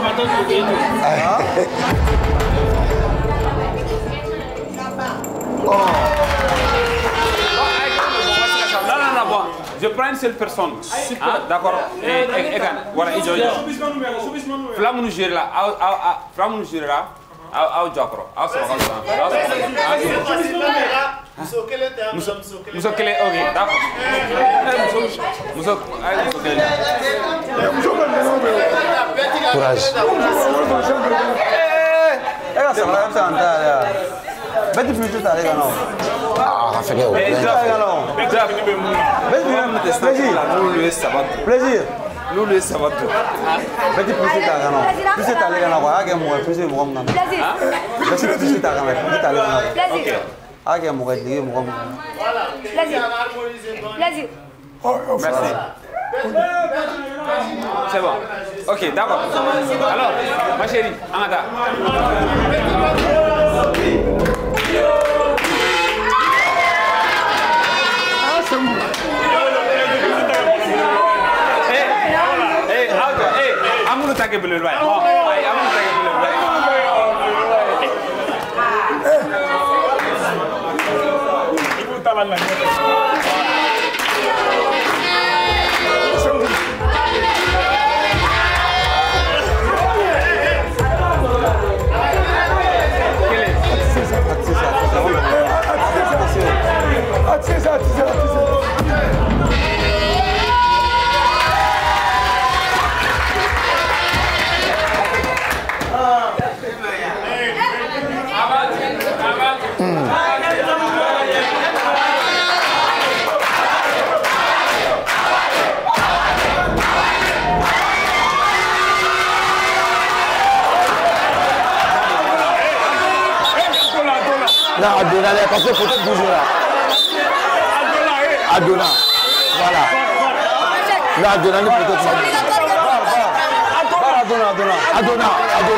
Je prends une seule personne. Ah, d'accord. Et voilà, il joue. Flamme nous gère là. Flamme nous gère là. Au Jacro. Au Sorokal. Muso kele, ok, d'accord. Muso kele. Courage. Beti plus tard, les gars. Ah, fais gaffe. Plaisir. Nous le savons tout. Beti plus tard, non. Plus tard, les gars, quoi. Agé moi, plus de moi. Beti plus tard, plus tard, les gars. Agé moi, dis moi. Plaisir. Merci. C'est bon. Ok, d'accord. Alors, ma chérie, Amada. I'm going to take a blue right. I'm going to take a blue right. Non, Adona, parce que peut-être bouger là. Adona. Voilà. Non, Adona, ne peut-être pas. Adona.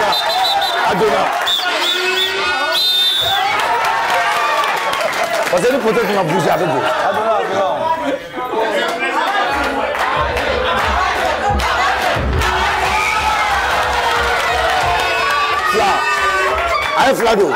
Parce que peut-être qu'on a bougé avec vous. Fla. Allez, Flado.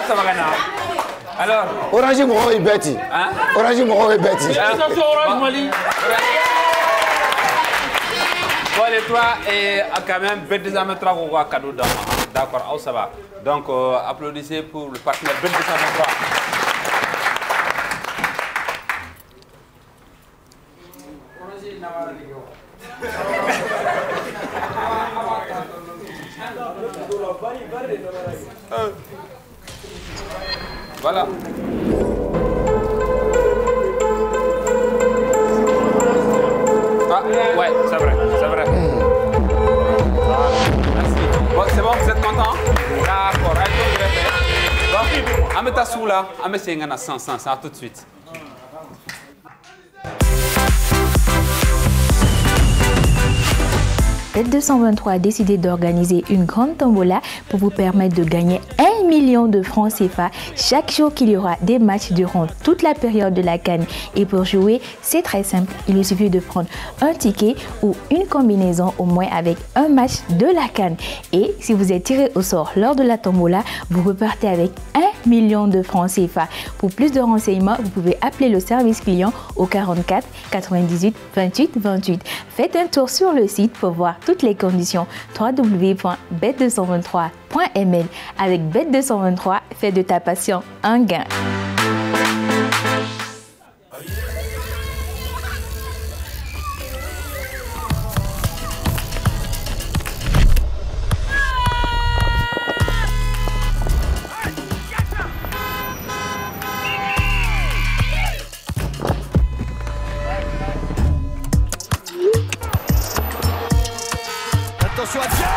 ça va gagner. Alors, Orange Moro est bêti. Orange Moro est bêti. Orange Mali. Bon, les trois, et quand même, Bet223 qu'on voit cadeau dans. D'accord, ça va. Donc, applaudissez pour le partenaire Bet223. Voilà. Ah, ouais, c'est vrai, c'est vrai. Merci. Bon, c'est bon, vous êtes content? D'accord, allez, je vais faire. Bon, on met ta sous là, on met ses gars à 100, ça tout de suite. Bet223 a décidé d'organiser une grande tombola pour vous permettre de gagner 1 million de francs CFA chaque jour qu'il y aura des matchs durant toute la période de la CAN. Et pour jouer, c'est très simple. Il vous suffit de prendre un ticket ou une combinaison au moins avec un match de la CAN. Et si vous êtes tiré au sort lors de la tombola, vous repartez avec 1 million de francs CFA. Pour plus de renseignements, vous pouvez appeler le service client au 44 98 28 28. Faites un tour sur le site pour voir toutes les conditions. www.bet223.ml. Avec Bet223, fais de ta passion un gain. Attention à Dieu.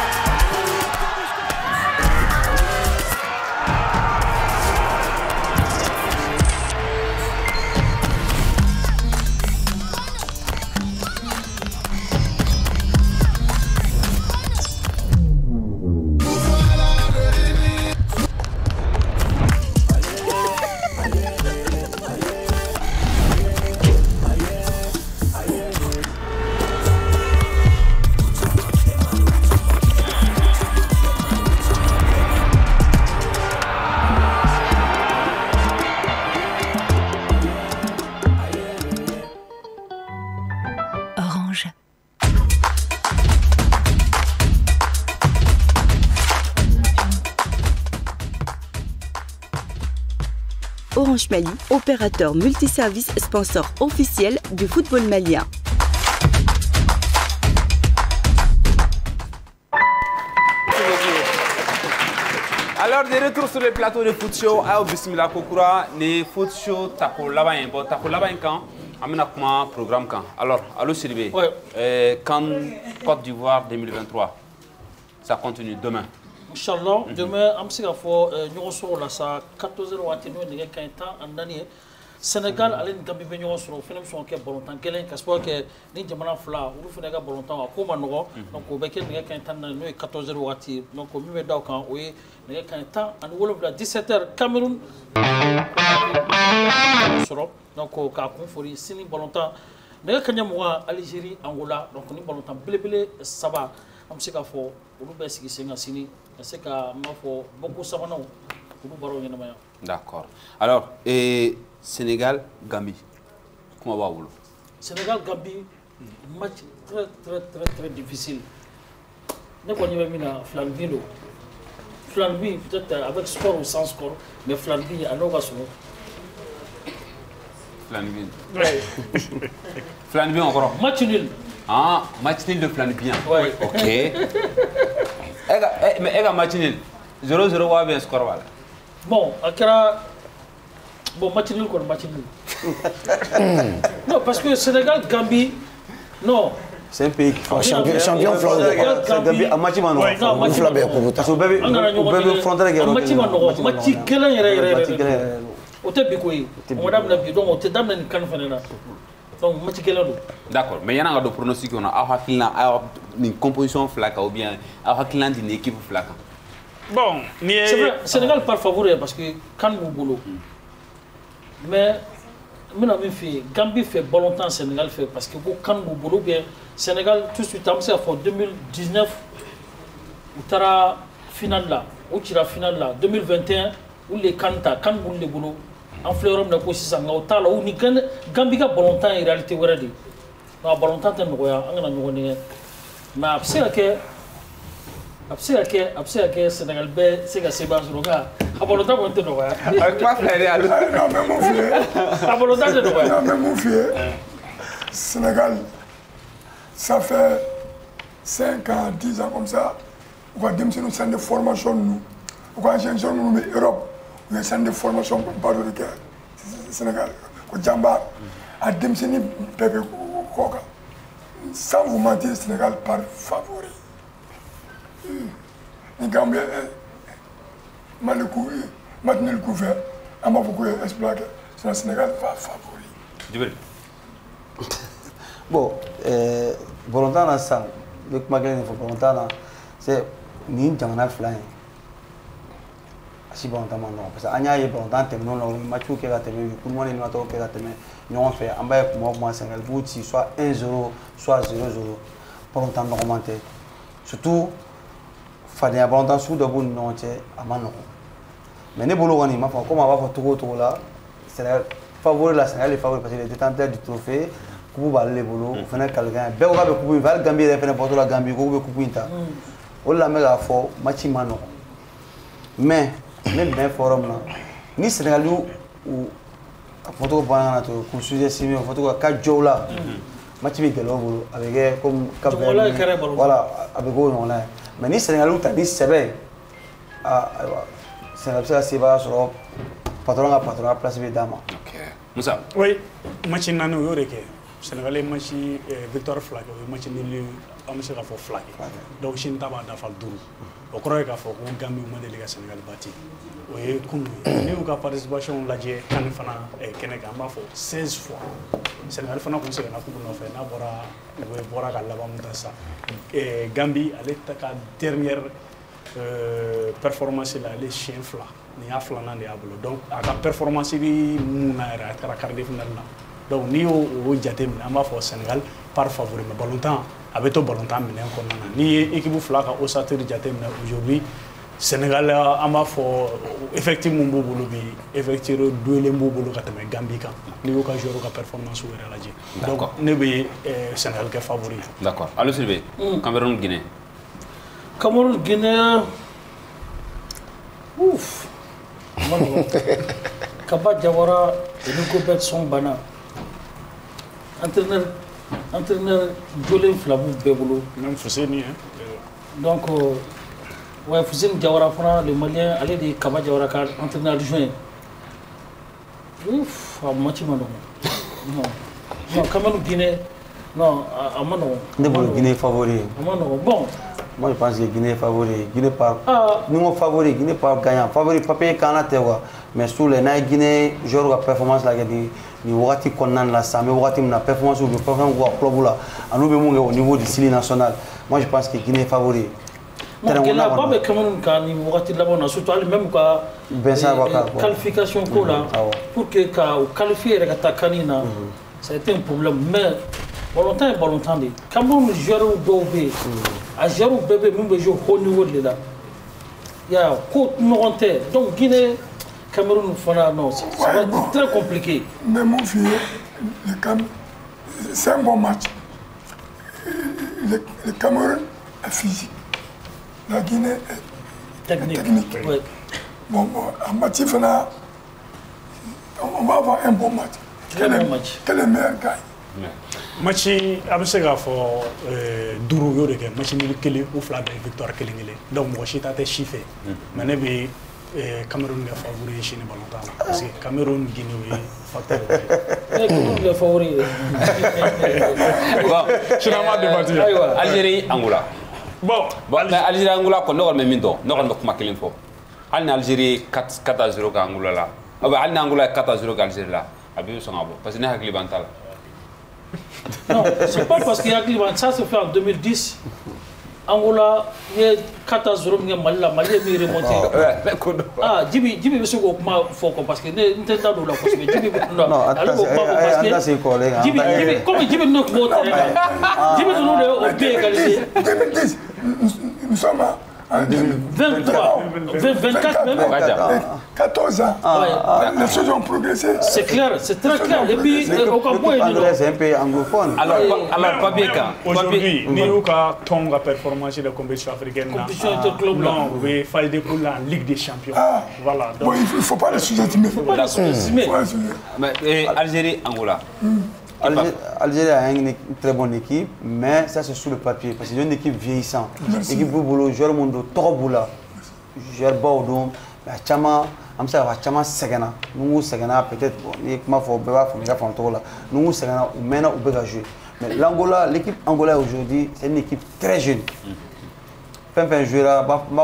Orange Mali, opérateur multiservice sponsor officiel du football malien. Alors, de retour sur le plateau de Foot Show, à Bismillah Kokura, les Foot Show, Tako Labayen. Bon, Tako Labayen quand on a un programme quand. Alors, allô Sylvie, quand Côte d'Ivoire 2023, ça continue demain. Inch'Allah, demain, on va faire nous sommes là, ça 14h nous avons un temps en année. Sénégal, allez nous Gambie nous sommes fait nous sommes que bon temps quel est parce que ni jamana fla, nous faisons que bon temps à comment nous donc au bec nous avons un temps nous 14h donc au milieu d'un camp oui nous avons un temps en Wolof là 17h Cameroun donc au cas qu'on ferait si nous bon temps nous avons moi Algérie Angola donc nous bon temps blé ça va on sait qu'à fort nous baisse qui c'est sini c'est qu'à ma fort beaucoup ça va non nous barons y en a. D'accord. Alors et Sénégal, Gambie. Comment va vous? Sénégal, Gambie, match très difficile. Nous avons mis Flanville. Flanville, peut-être avec score ou sans score, mais Flanville, à nos gassons. Flanville. Flanville encore. Match nul. Ah, match nul de Flanville. Oui. Ok. Mais il y a match nul. 0-0 ou bien score. Bon, bon, match nul quoi, match nul. Non, parce que Sénégal, Gambie, non. C'est un pays qui fait champion Flandre. Gambie, à match man. Non, match Flambe ko buta. So bébé frontière guerre. Match man, match gelen. O te bikoyi. On dam na bi donc o te dam na kan fenena. Donc match gelen. D'accord, mais il y en a des pronostics on a une composition flaca ou bien une équipe flaca. Bon, c'est vrai, Sénégal par favori parce que quand vous boulot. Mais maintenant fait Gambie fait bon longtemps Sénégal fait parce que quand vous boulot bien Sénégal tout de suite en 2019 ou tara finale là ou tira finale là 2021 ou les canta kan le boulot en fleurom na ko sisan nga tala ou ni Gambie ka ballon temps en réalité wara di na ballon temps tan ko ya ngana nyugo ni ma absira ke Sénégal be c'est que c'est bas sur ga a ballon temps on te no ya pas frère non mais mon vieux a ballon temps de no ya non mais mon vieux Sénégal ça fait 5 ans 10 ans comme ça on va démissionner au centre de formation nous on va changer nous Europe on va centre de formation partout de Sénégal au Djambar à démissionner Pépé Koka sans vous mentir Sénégal par favori ni Gambie Malikou maintenant le couvert à ma beaucoup exploité c'est le Sénégal par favori Djibril bon volontaire na ça le magasin volontaire c'est ni jamana fly asi volontaire non parce que anya ye volontaire terminon no match que ga terminer pour moi ni mato que ga terminer non fait en bas pour moi Sénégal bouti soit 1-0 soit 0-0 volontaire normalement surtout fadenya volontaire sous de bon non c'est amano mais ne bolo wani ma fa comme va fa tout là c'est favori la Sénégal les favoris parce que les détenteurs du trophée kubu ba le bolo fana kalgan be ko be kubu val Gambie re fana porto la Gambie ko be kubu inta o la mega fo match mano mais même ben forum na ni Sénégal ou photo ba na to ku sujet simi photo ka jola match bi gelo bolo avec comme cap voilà avec go non là mais ni Sénégal ou ta ni sebe ah Sénégal c'est ba sur patron place be dama OK Moussa oui match nanu yo reke Sénégalais match victoire flag match nul am se ka fo flag donc shin taba da fal duru o croire ka fo ko Gambie mo de Sénégal bati o ye comme ni ka participation lajé kan fana Kenya ma fo 16 fois Sénégal fana ko se na ko no fe na bora ka laba muta sa Gambie ale ta ka dernière performance là les chiens fla ni afla na diablo donc aka performance bi muna era kara cardiaque final na donc ni o jate min an b'a fɔ Sénégal par favori mais ballon temps a bɛ to ballon temps minɛn kɔnɔna na ni ye équipe fila ka ossature jate minɛ aujourd'hui Sénégal an b'a fɔ effectif mun b'u bolo bi effectif doyelen b'u bolo ka tɛmɛ Gambie kan n'i y'u ka joueur ka performance yɛrɛ lajɛ donc ne bɛ Sénégal kɛ favori ye. D'accord Aliou Sidibé Cameroun Guinée. Cameroun Guinée ouf Kaba Jawara et Nico son bana entraîneur Jolin Flabou Bebolo même Fousseni hein donc ouais Fousseni Jawara fana le Malien allez de Kaba Jawara car entraîneur adjoint ouf à moitié non Cameroun Guinée non à Mano Guinée favori bon moi je pense que Guinée favori Guinée par nous favori Guinée par gagnant favori papier Canada quoi mais sous les na Guinée joueur la performance la ni wakati konnan la ça mais wakati na performance ou performance ou club là anu be mu au niveau du Sili national moi je pense que Guinée favori non là pas mais Cameroun quand ni wakati là on a surtout même ka qualification ko là pour que ka qualifier ka takanina ça a été un problème mais ballon temps de Cameroun joueur do be a joueur bébé même jouer au niveau de là il y a côte monté donc Guinée Cameroun fana non ça va être très compliqué mais mon vieux c'est un bon match le Cameroun est physique la Guinée est technique ouais. bon en match fana on va avoir un bon match quel est le meilleur gagne match a bɛ se k'a fɔ duuru y'o de kɛ match ni kelen u fila bɛɛ victoire kelen kelen donc mɔgɔ si ta tɛ si fɛ mais ne bɛ Cameroun kɛ favori ye sini ballon temps na parce que Cameroun Guinée o ye facteur ye Cameroun kɛ favori ye bon finalement débattu Algérie Angola bon mais Algérie Angola kɔni ne kɔni bɛ min dɔn ne kɔni bɛ kuma kelen fɔ hali ni Algérie 4-0 ka Angola la hali ni Angola ye 4-0 ka Algérie la a bɛ sɔn ka bɔ parce que ne hakili b'an ta la. Non, c'est pas parce qu'il y a ça se fait en 2010. Angola, il y a 14 Mali est remonté. Ah, Djibi veut se faire parce que ne t'entends pas la possibilité. Djibi comme Djibi nous vote. Djibi nous le égalisé. 2010, nous sommes 23, 24 même. 14 ans. Les choses ont progressé. C'est clair, c'est très clair. Et puis, au Cameroun, c'est un peu anglophone. Alors, Papier, aujourd'hui, nous avons la performance de la compétition africaine. Non, il faut décoller en Ligue des Champions. Voilà. Bon, il ne faut pas le sous-estimer. Algérie, Angola. Algérie a une très bonne équipe, mais ça c'est sur le papier. Parce que c'est une équipe vieillissante. L'équipe Boubolo, joueur Mondo, Toroboula, joueur Baudon, la Chama, Amsa, Chama Segana. Nous, Segana, peut-être, comment faut faire, nous, Segana, ou maintenant, ou Bega jouer. Mais l'Angola, l'équipe Angola aujourd'hui, c'est une équipe très jeune. Femme joueur,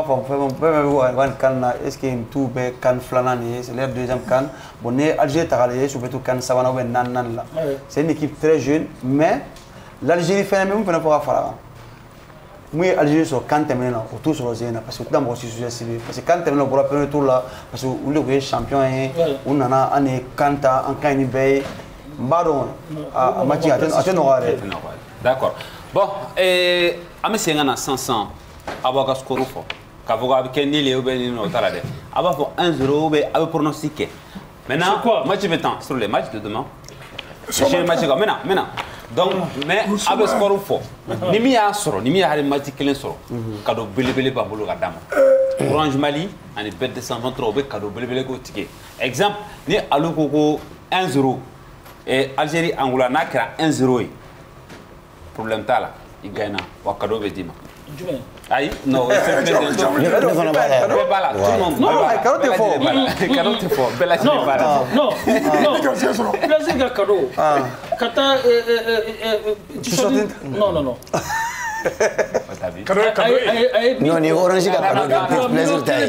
est-ce qu'il y a une tour can flanane, c'est leur deuxième can. Bon, Algérie Tagalé, surtout can Savana ou Nanan là. C'est une équipe très jeune, mais l'Algérie fait même pour ne pas faire. Moi, Algérie sur can terminé là, autour sur le Zéna, parce que tout d'abord aussi sujet civil. Parce que can terminé pour le premier tour là, parce que vous le champion, on en a un canta, un can ibé, baron, à Mati, à d'accord. Bon, et à mes 500. Abaga score fo ka foga avec ni ou ben no tarade aba fo 1-0 ou ben avec pronostiqué maintenant match temps sur les matchs de demain c'est le match maintenant donc mais avec score fo ni mi a soro ni mi a match kelen soro cadeau belebele ba bolo ga dama Orange Mali ani bet 223 be cadeau belebele go ticket exemple ni aloko ko 1-0 et Algérie Angola na kra 1-0 problème tala il gagne wa cadeau be dima aïe, non, c'est le président. Non, carotte est fort. Carotte est fort. Non, plaisir de cadeau. Non. Non, ni orange ka cadeau plaisir taille.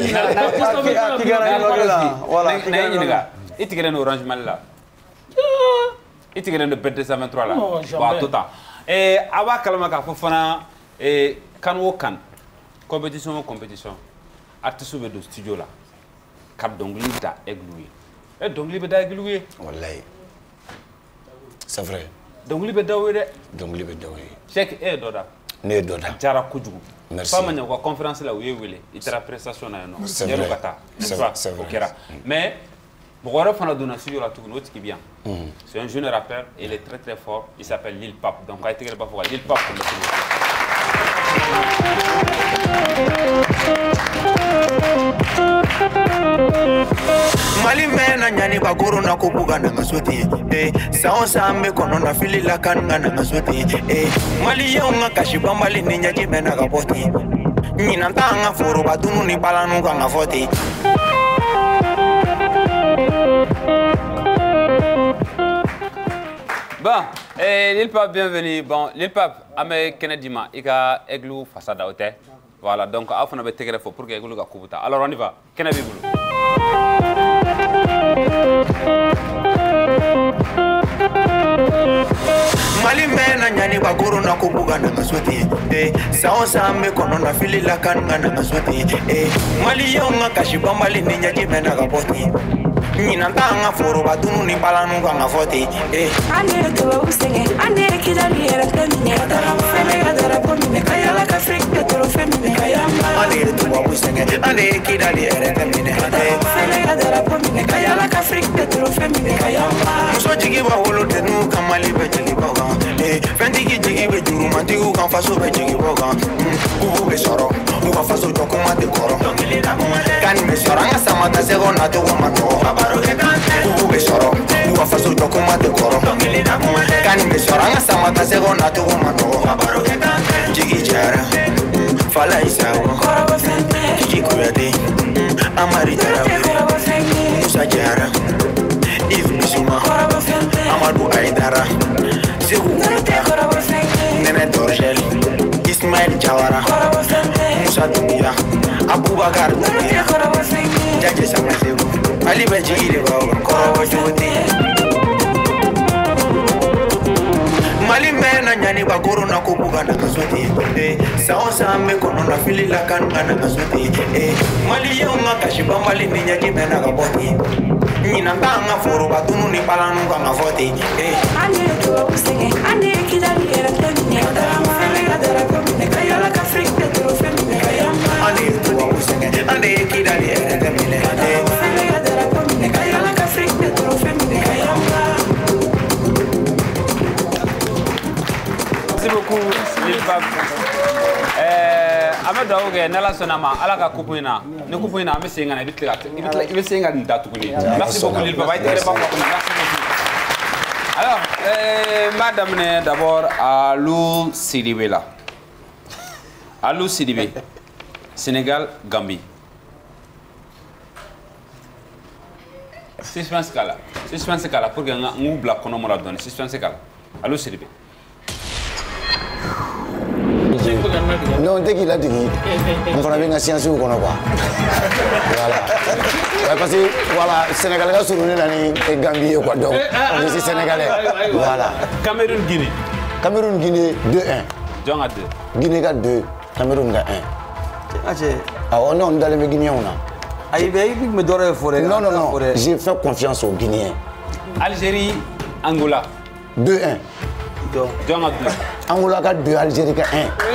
Voilà. Il tire un orange mal là. Il tire un bet 223 là. Waaw tout temps. Et aba kalama ka fofana et kan wo kan compétition artiste be do studio là cap dongli da egloué et dongli be da egloué wallahi c'est vrai dongli be dawe de dongli be dawe check e doda ne doda jara kujugu merci pas manya ko conférence là où yewele itara prestation na no c'est vrai c'est vrai mais Bogora fana dona studio là tout no tiki bien c'est un jeune rappeur il est très fort il s'appelle Lil Pape donc a été pas pour Lil Pape pour le Mali mena nyani bagoro na kubuga na masweti sao sambe kono na fili la kanga na masweti Mali yonga kashiba mali ninya jimena gaboti Nina tanga foro badunu ni balanu kanga foti Bon, Lil Pape, bienvenue. Bon, Lil Pape, Ame Kenedima, Ika Eglou Fassada Hotel. Voilà, donc, on va te faire pour que Eglou Gakubuta. Alors, on y va. Kenedi Boulou. Mali mena nyani bagoro na kubuga na masweti sao sambe kono na fili la kanga na masweti Mali yonga kashiba mali ninya jimena gaboti Nina tanga foro badunu ni balanu kanga foti Ane to usenge ane kidali era temine tara fele gadara pomine kayala ka frikte toro femine kayamba Ane to usenge ane kidali era temine fele gadara pomine kayala ka frikte toro femine kayamba So jigi ba wolo tenu kamali be jigi boga fendi jigi be juru mandi u kan faso be jigi boga ku be soro u ka faso to kuma de koro kan me soro nga sama ta sego na to ma to ku be soro u ka faso to kuma de koro kan me soro nga sama ta sego na to ma to jigi jara fala isawo jigi kuyade amari jara musa jara If Bisuma Amadou Aïdara Zéhou Nene Dorgel Ismaël Jawara Moussa Doumbia Aboubakar Doumbia Djadje Sama Zéhou Ali Benji Ileba Korobo Jouti Mali mena nyani bagoro na kubuga na kasweti sao sambe kono na fili la kanga na kasweti Mali yonga kashiba mali ninya jimena gaboti Nina tanga foro badunu ni balanu kanga foti Ane to usenge ane kidali era temine tara fele gadara pomine kayala ka frikte toro femine kayamba Ane Ame dawo ke nala sonama ala ka kupuina ne kupuina ame senga na bitla ibe senga nda tukuni merci beaucoup Lil Papa merci beaucoup. Alors madame d'abord Alou Sidibé là. Alou Sidibé Sénégal Gambie. Suspense kala pour que ngou bla kono mo la donner suspense kala Alou Sidibé. Non, dès qu'il a dit, on fera bien la science ou qu'on a pas. Voilà. Parce que, voilà, Sénégalais sont venus l'année et Gambie ou quoi donc. On est Sénégalais. Voilà. Cameroun-Guinée. Cameroun-Guinée 2-1. John a 2. Guinée a 2. Cameroun a 1. Ah, on est dans les Guinéens. Non, non, non. J'ai fait confiance aux Guinéens. Algérie, Angola. 2-1. John a 2. Angola a 2, Algérie a 1.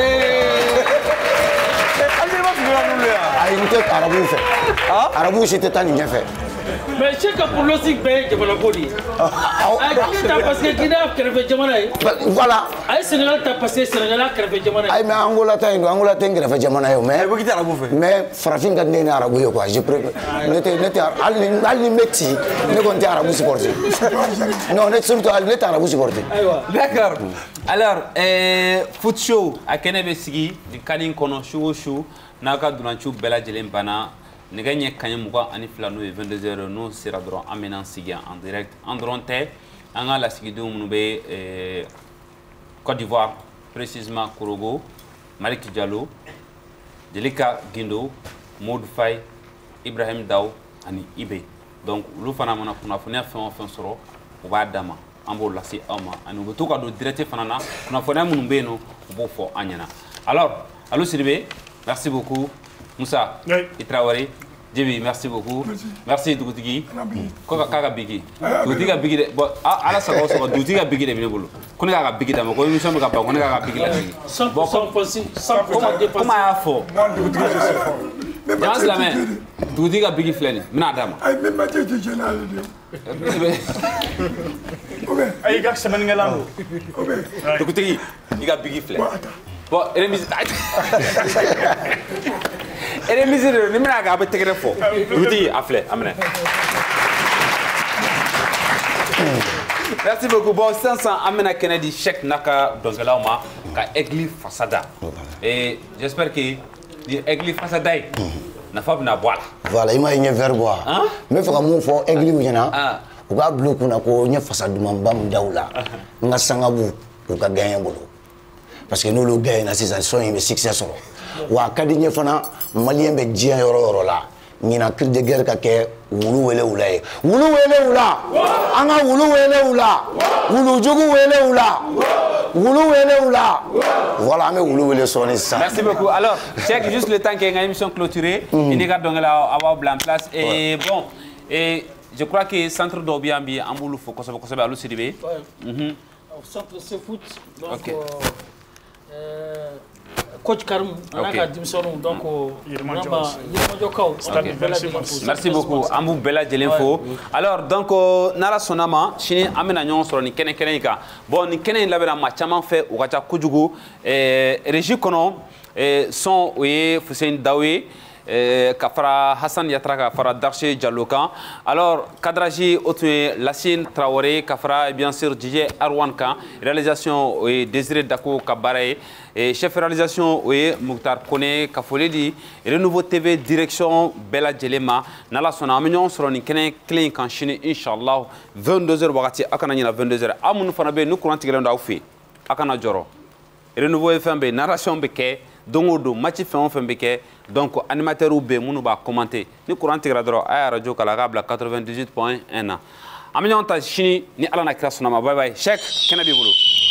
Algérie a 1. Arabou fait. Arabou c'était un bien fait. Mais je sais que pour l'Ossi, je vais le dire. Parce que Guinée a créé Jamana. Voilà. Aïe Sénégal t'a passé Sénégal a créé Jamana. Aïe mais Angola t'a créé Jamana. Mais Farafin quand n'est arabou quoi. Je préfère. N'était Ali Metti ne comptait arabou supporter. Non, n'était surtout Ali n'était arabou supporter. D'accord. Alors foot show à Kenebesigi du Kanin Kono show Naka Dunanchu Bella Jelembana. Nous gagnons quand même ani flano 22h nous sera droit amenant siga en direct en dronté en la sigidou munube Côte d'Ivoire précisément Korogo Malik Diallo Delika Guindo Modou Faye Ibrahim Daw ani Ibe donc lu fana mana kuna fona fon soro o ba dama ambo la si ama ani go to ka do direct fana kuna fona munube no bo fo anyana alors Alou Sidibé merci beaucoup Moussa Traoré Djibi, merci beaucoup. Merci Dougoutigui. Koka Kaka Bigi. Dougoutiga Bigi de. Bon, à la seconde, Dougoutiga Bigi de Binebolo. Qu'on a Bigi d'Amo, qu'on a pas, qu'on a Bigi la Bigi. 100% possible, 100% comment il faut la main. Dougoutiga Bigi Fleni, Minadama. Aïe, même ma tête est générale. Aïe, gars, c'est Mangalando. Dougoutigui, il a Bigi Fleni. Bon, elle est mise. Elle est mise de Nimraga avec Tegrefo. Rudy a fait. Merci beaucoup. Bon, 500 Amena Kennedy, chèque Naka Dongelauma, ka Egli Fasada. Et j'espère que Egli Fasada n'a pas bien boire. Voilà, il m'a une verre boire. Mais il faut que mon fort Egli ou yana. Ou ka blou kuna ko nya Fasada mambam daula. Nga sangabu ou ka gagner bolo. Parce que nous le gagnons, c'est ça, sont une succès. Wa kadinye fana malien be jiya yoro la ngina cri de guerre ka ke wulu wele ula anga wulu wele ula wulu jogu wele ula voilà mais wulu wele soni ça. Merci beaucoup. Alors check juste le temps que l'émission clôturée il y a donc là avoir en place et bon et je crois que centre d'Obiambi Amboulou faut que ça Alou Sidibé. Centre c'est foot donc Coach Karim, on a donc merci beaucoup. Ambou Bella de l'info. Alors donc Nala Sonama, Chine amena nyon sur ni kene ka. Bon ni kene la bera matchama fait ou kacha kujugu régie kono son oui Hussein Dawe Kafara Hassan Yatraka Fara Darché Diallokan. Alors cadrage Otwe Lassine Traoré Kafara et bien sûr DJ Arwanka. Réalisation et Désiré Dako Kabare. Et chef réalisation oui Mouktar Kone Kafoledi. Et le nouveau TV direction Bella Djelema. Nala Sona Amignon sur une clé en Chine Inch'Allah 22h wakati akana nyina 22h. Amun fanabe nous courant tigre fait akana joro. Et le nouveau FMB narration beke dongodo match fait donc animateur ou be munu ba commenter ni courant tigre dro ay radio kala gabla 98.1 Amignon ta Chine ni ala na krasuna ma bye bye check kenabi bulu.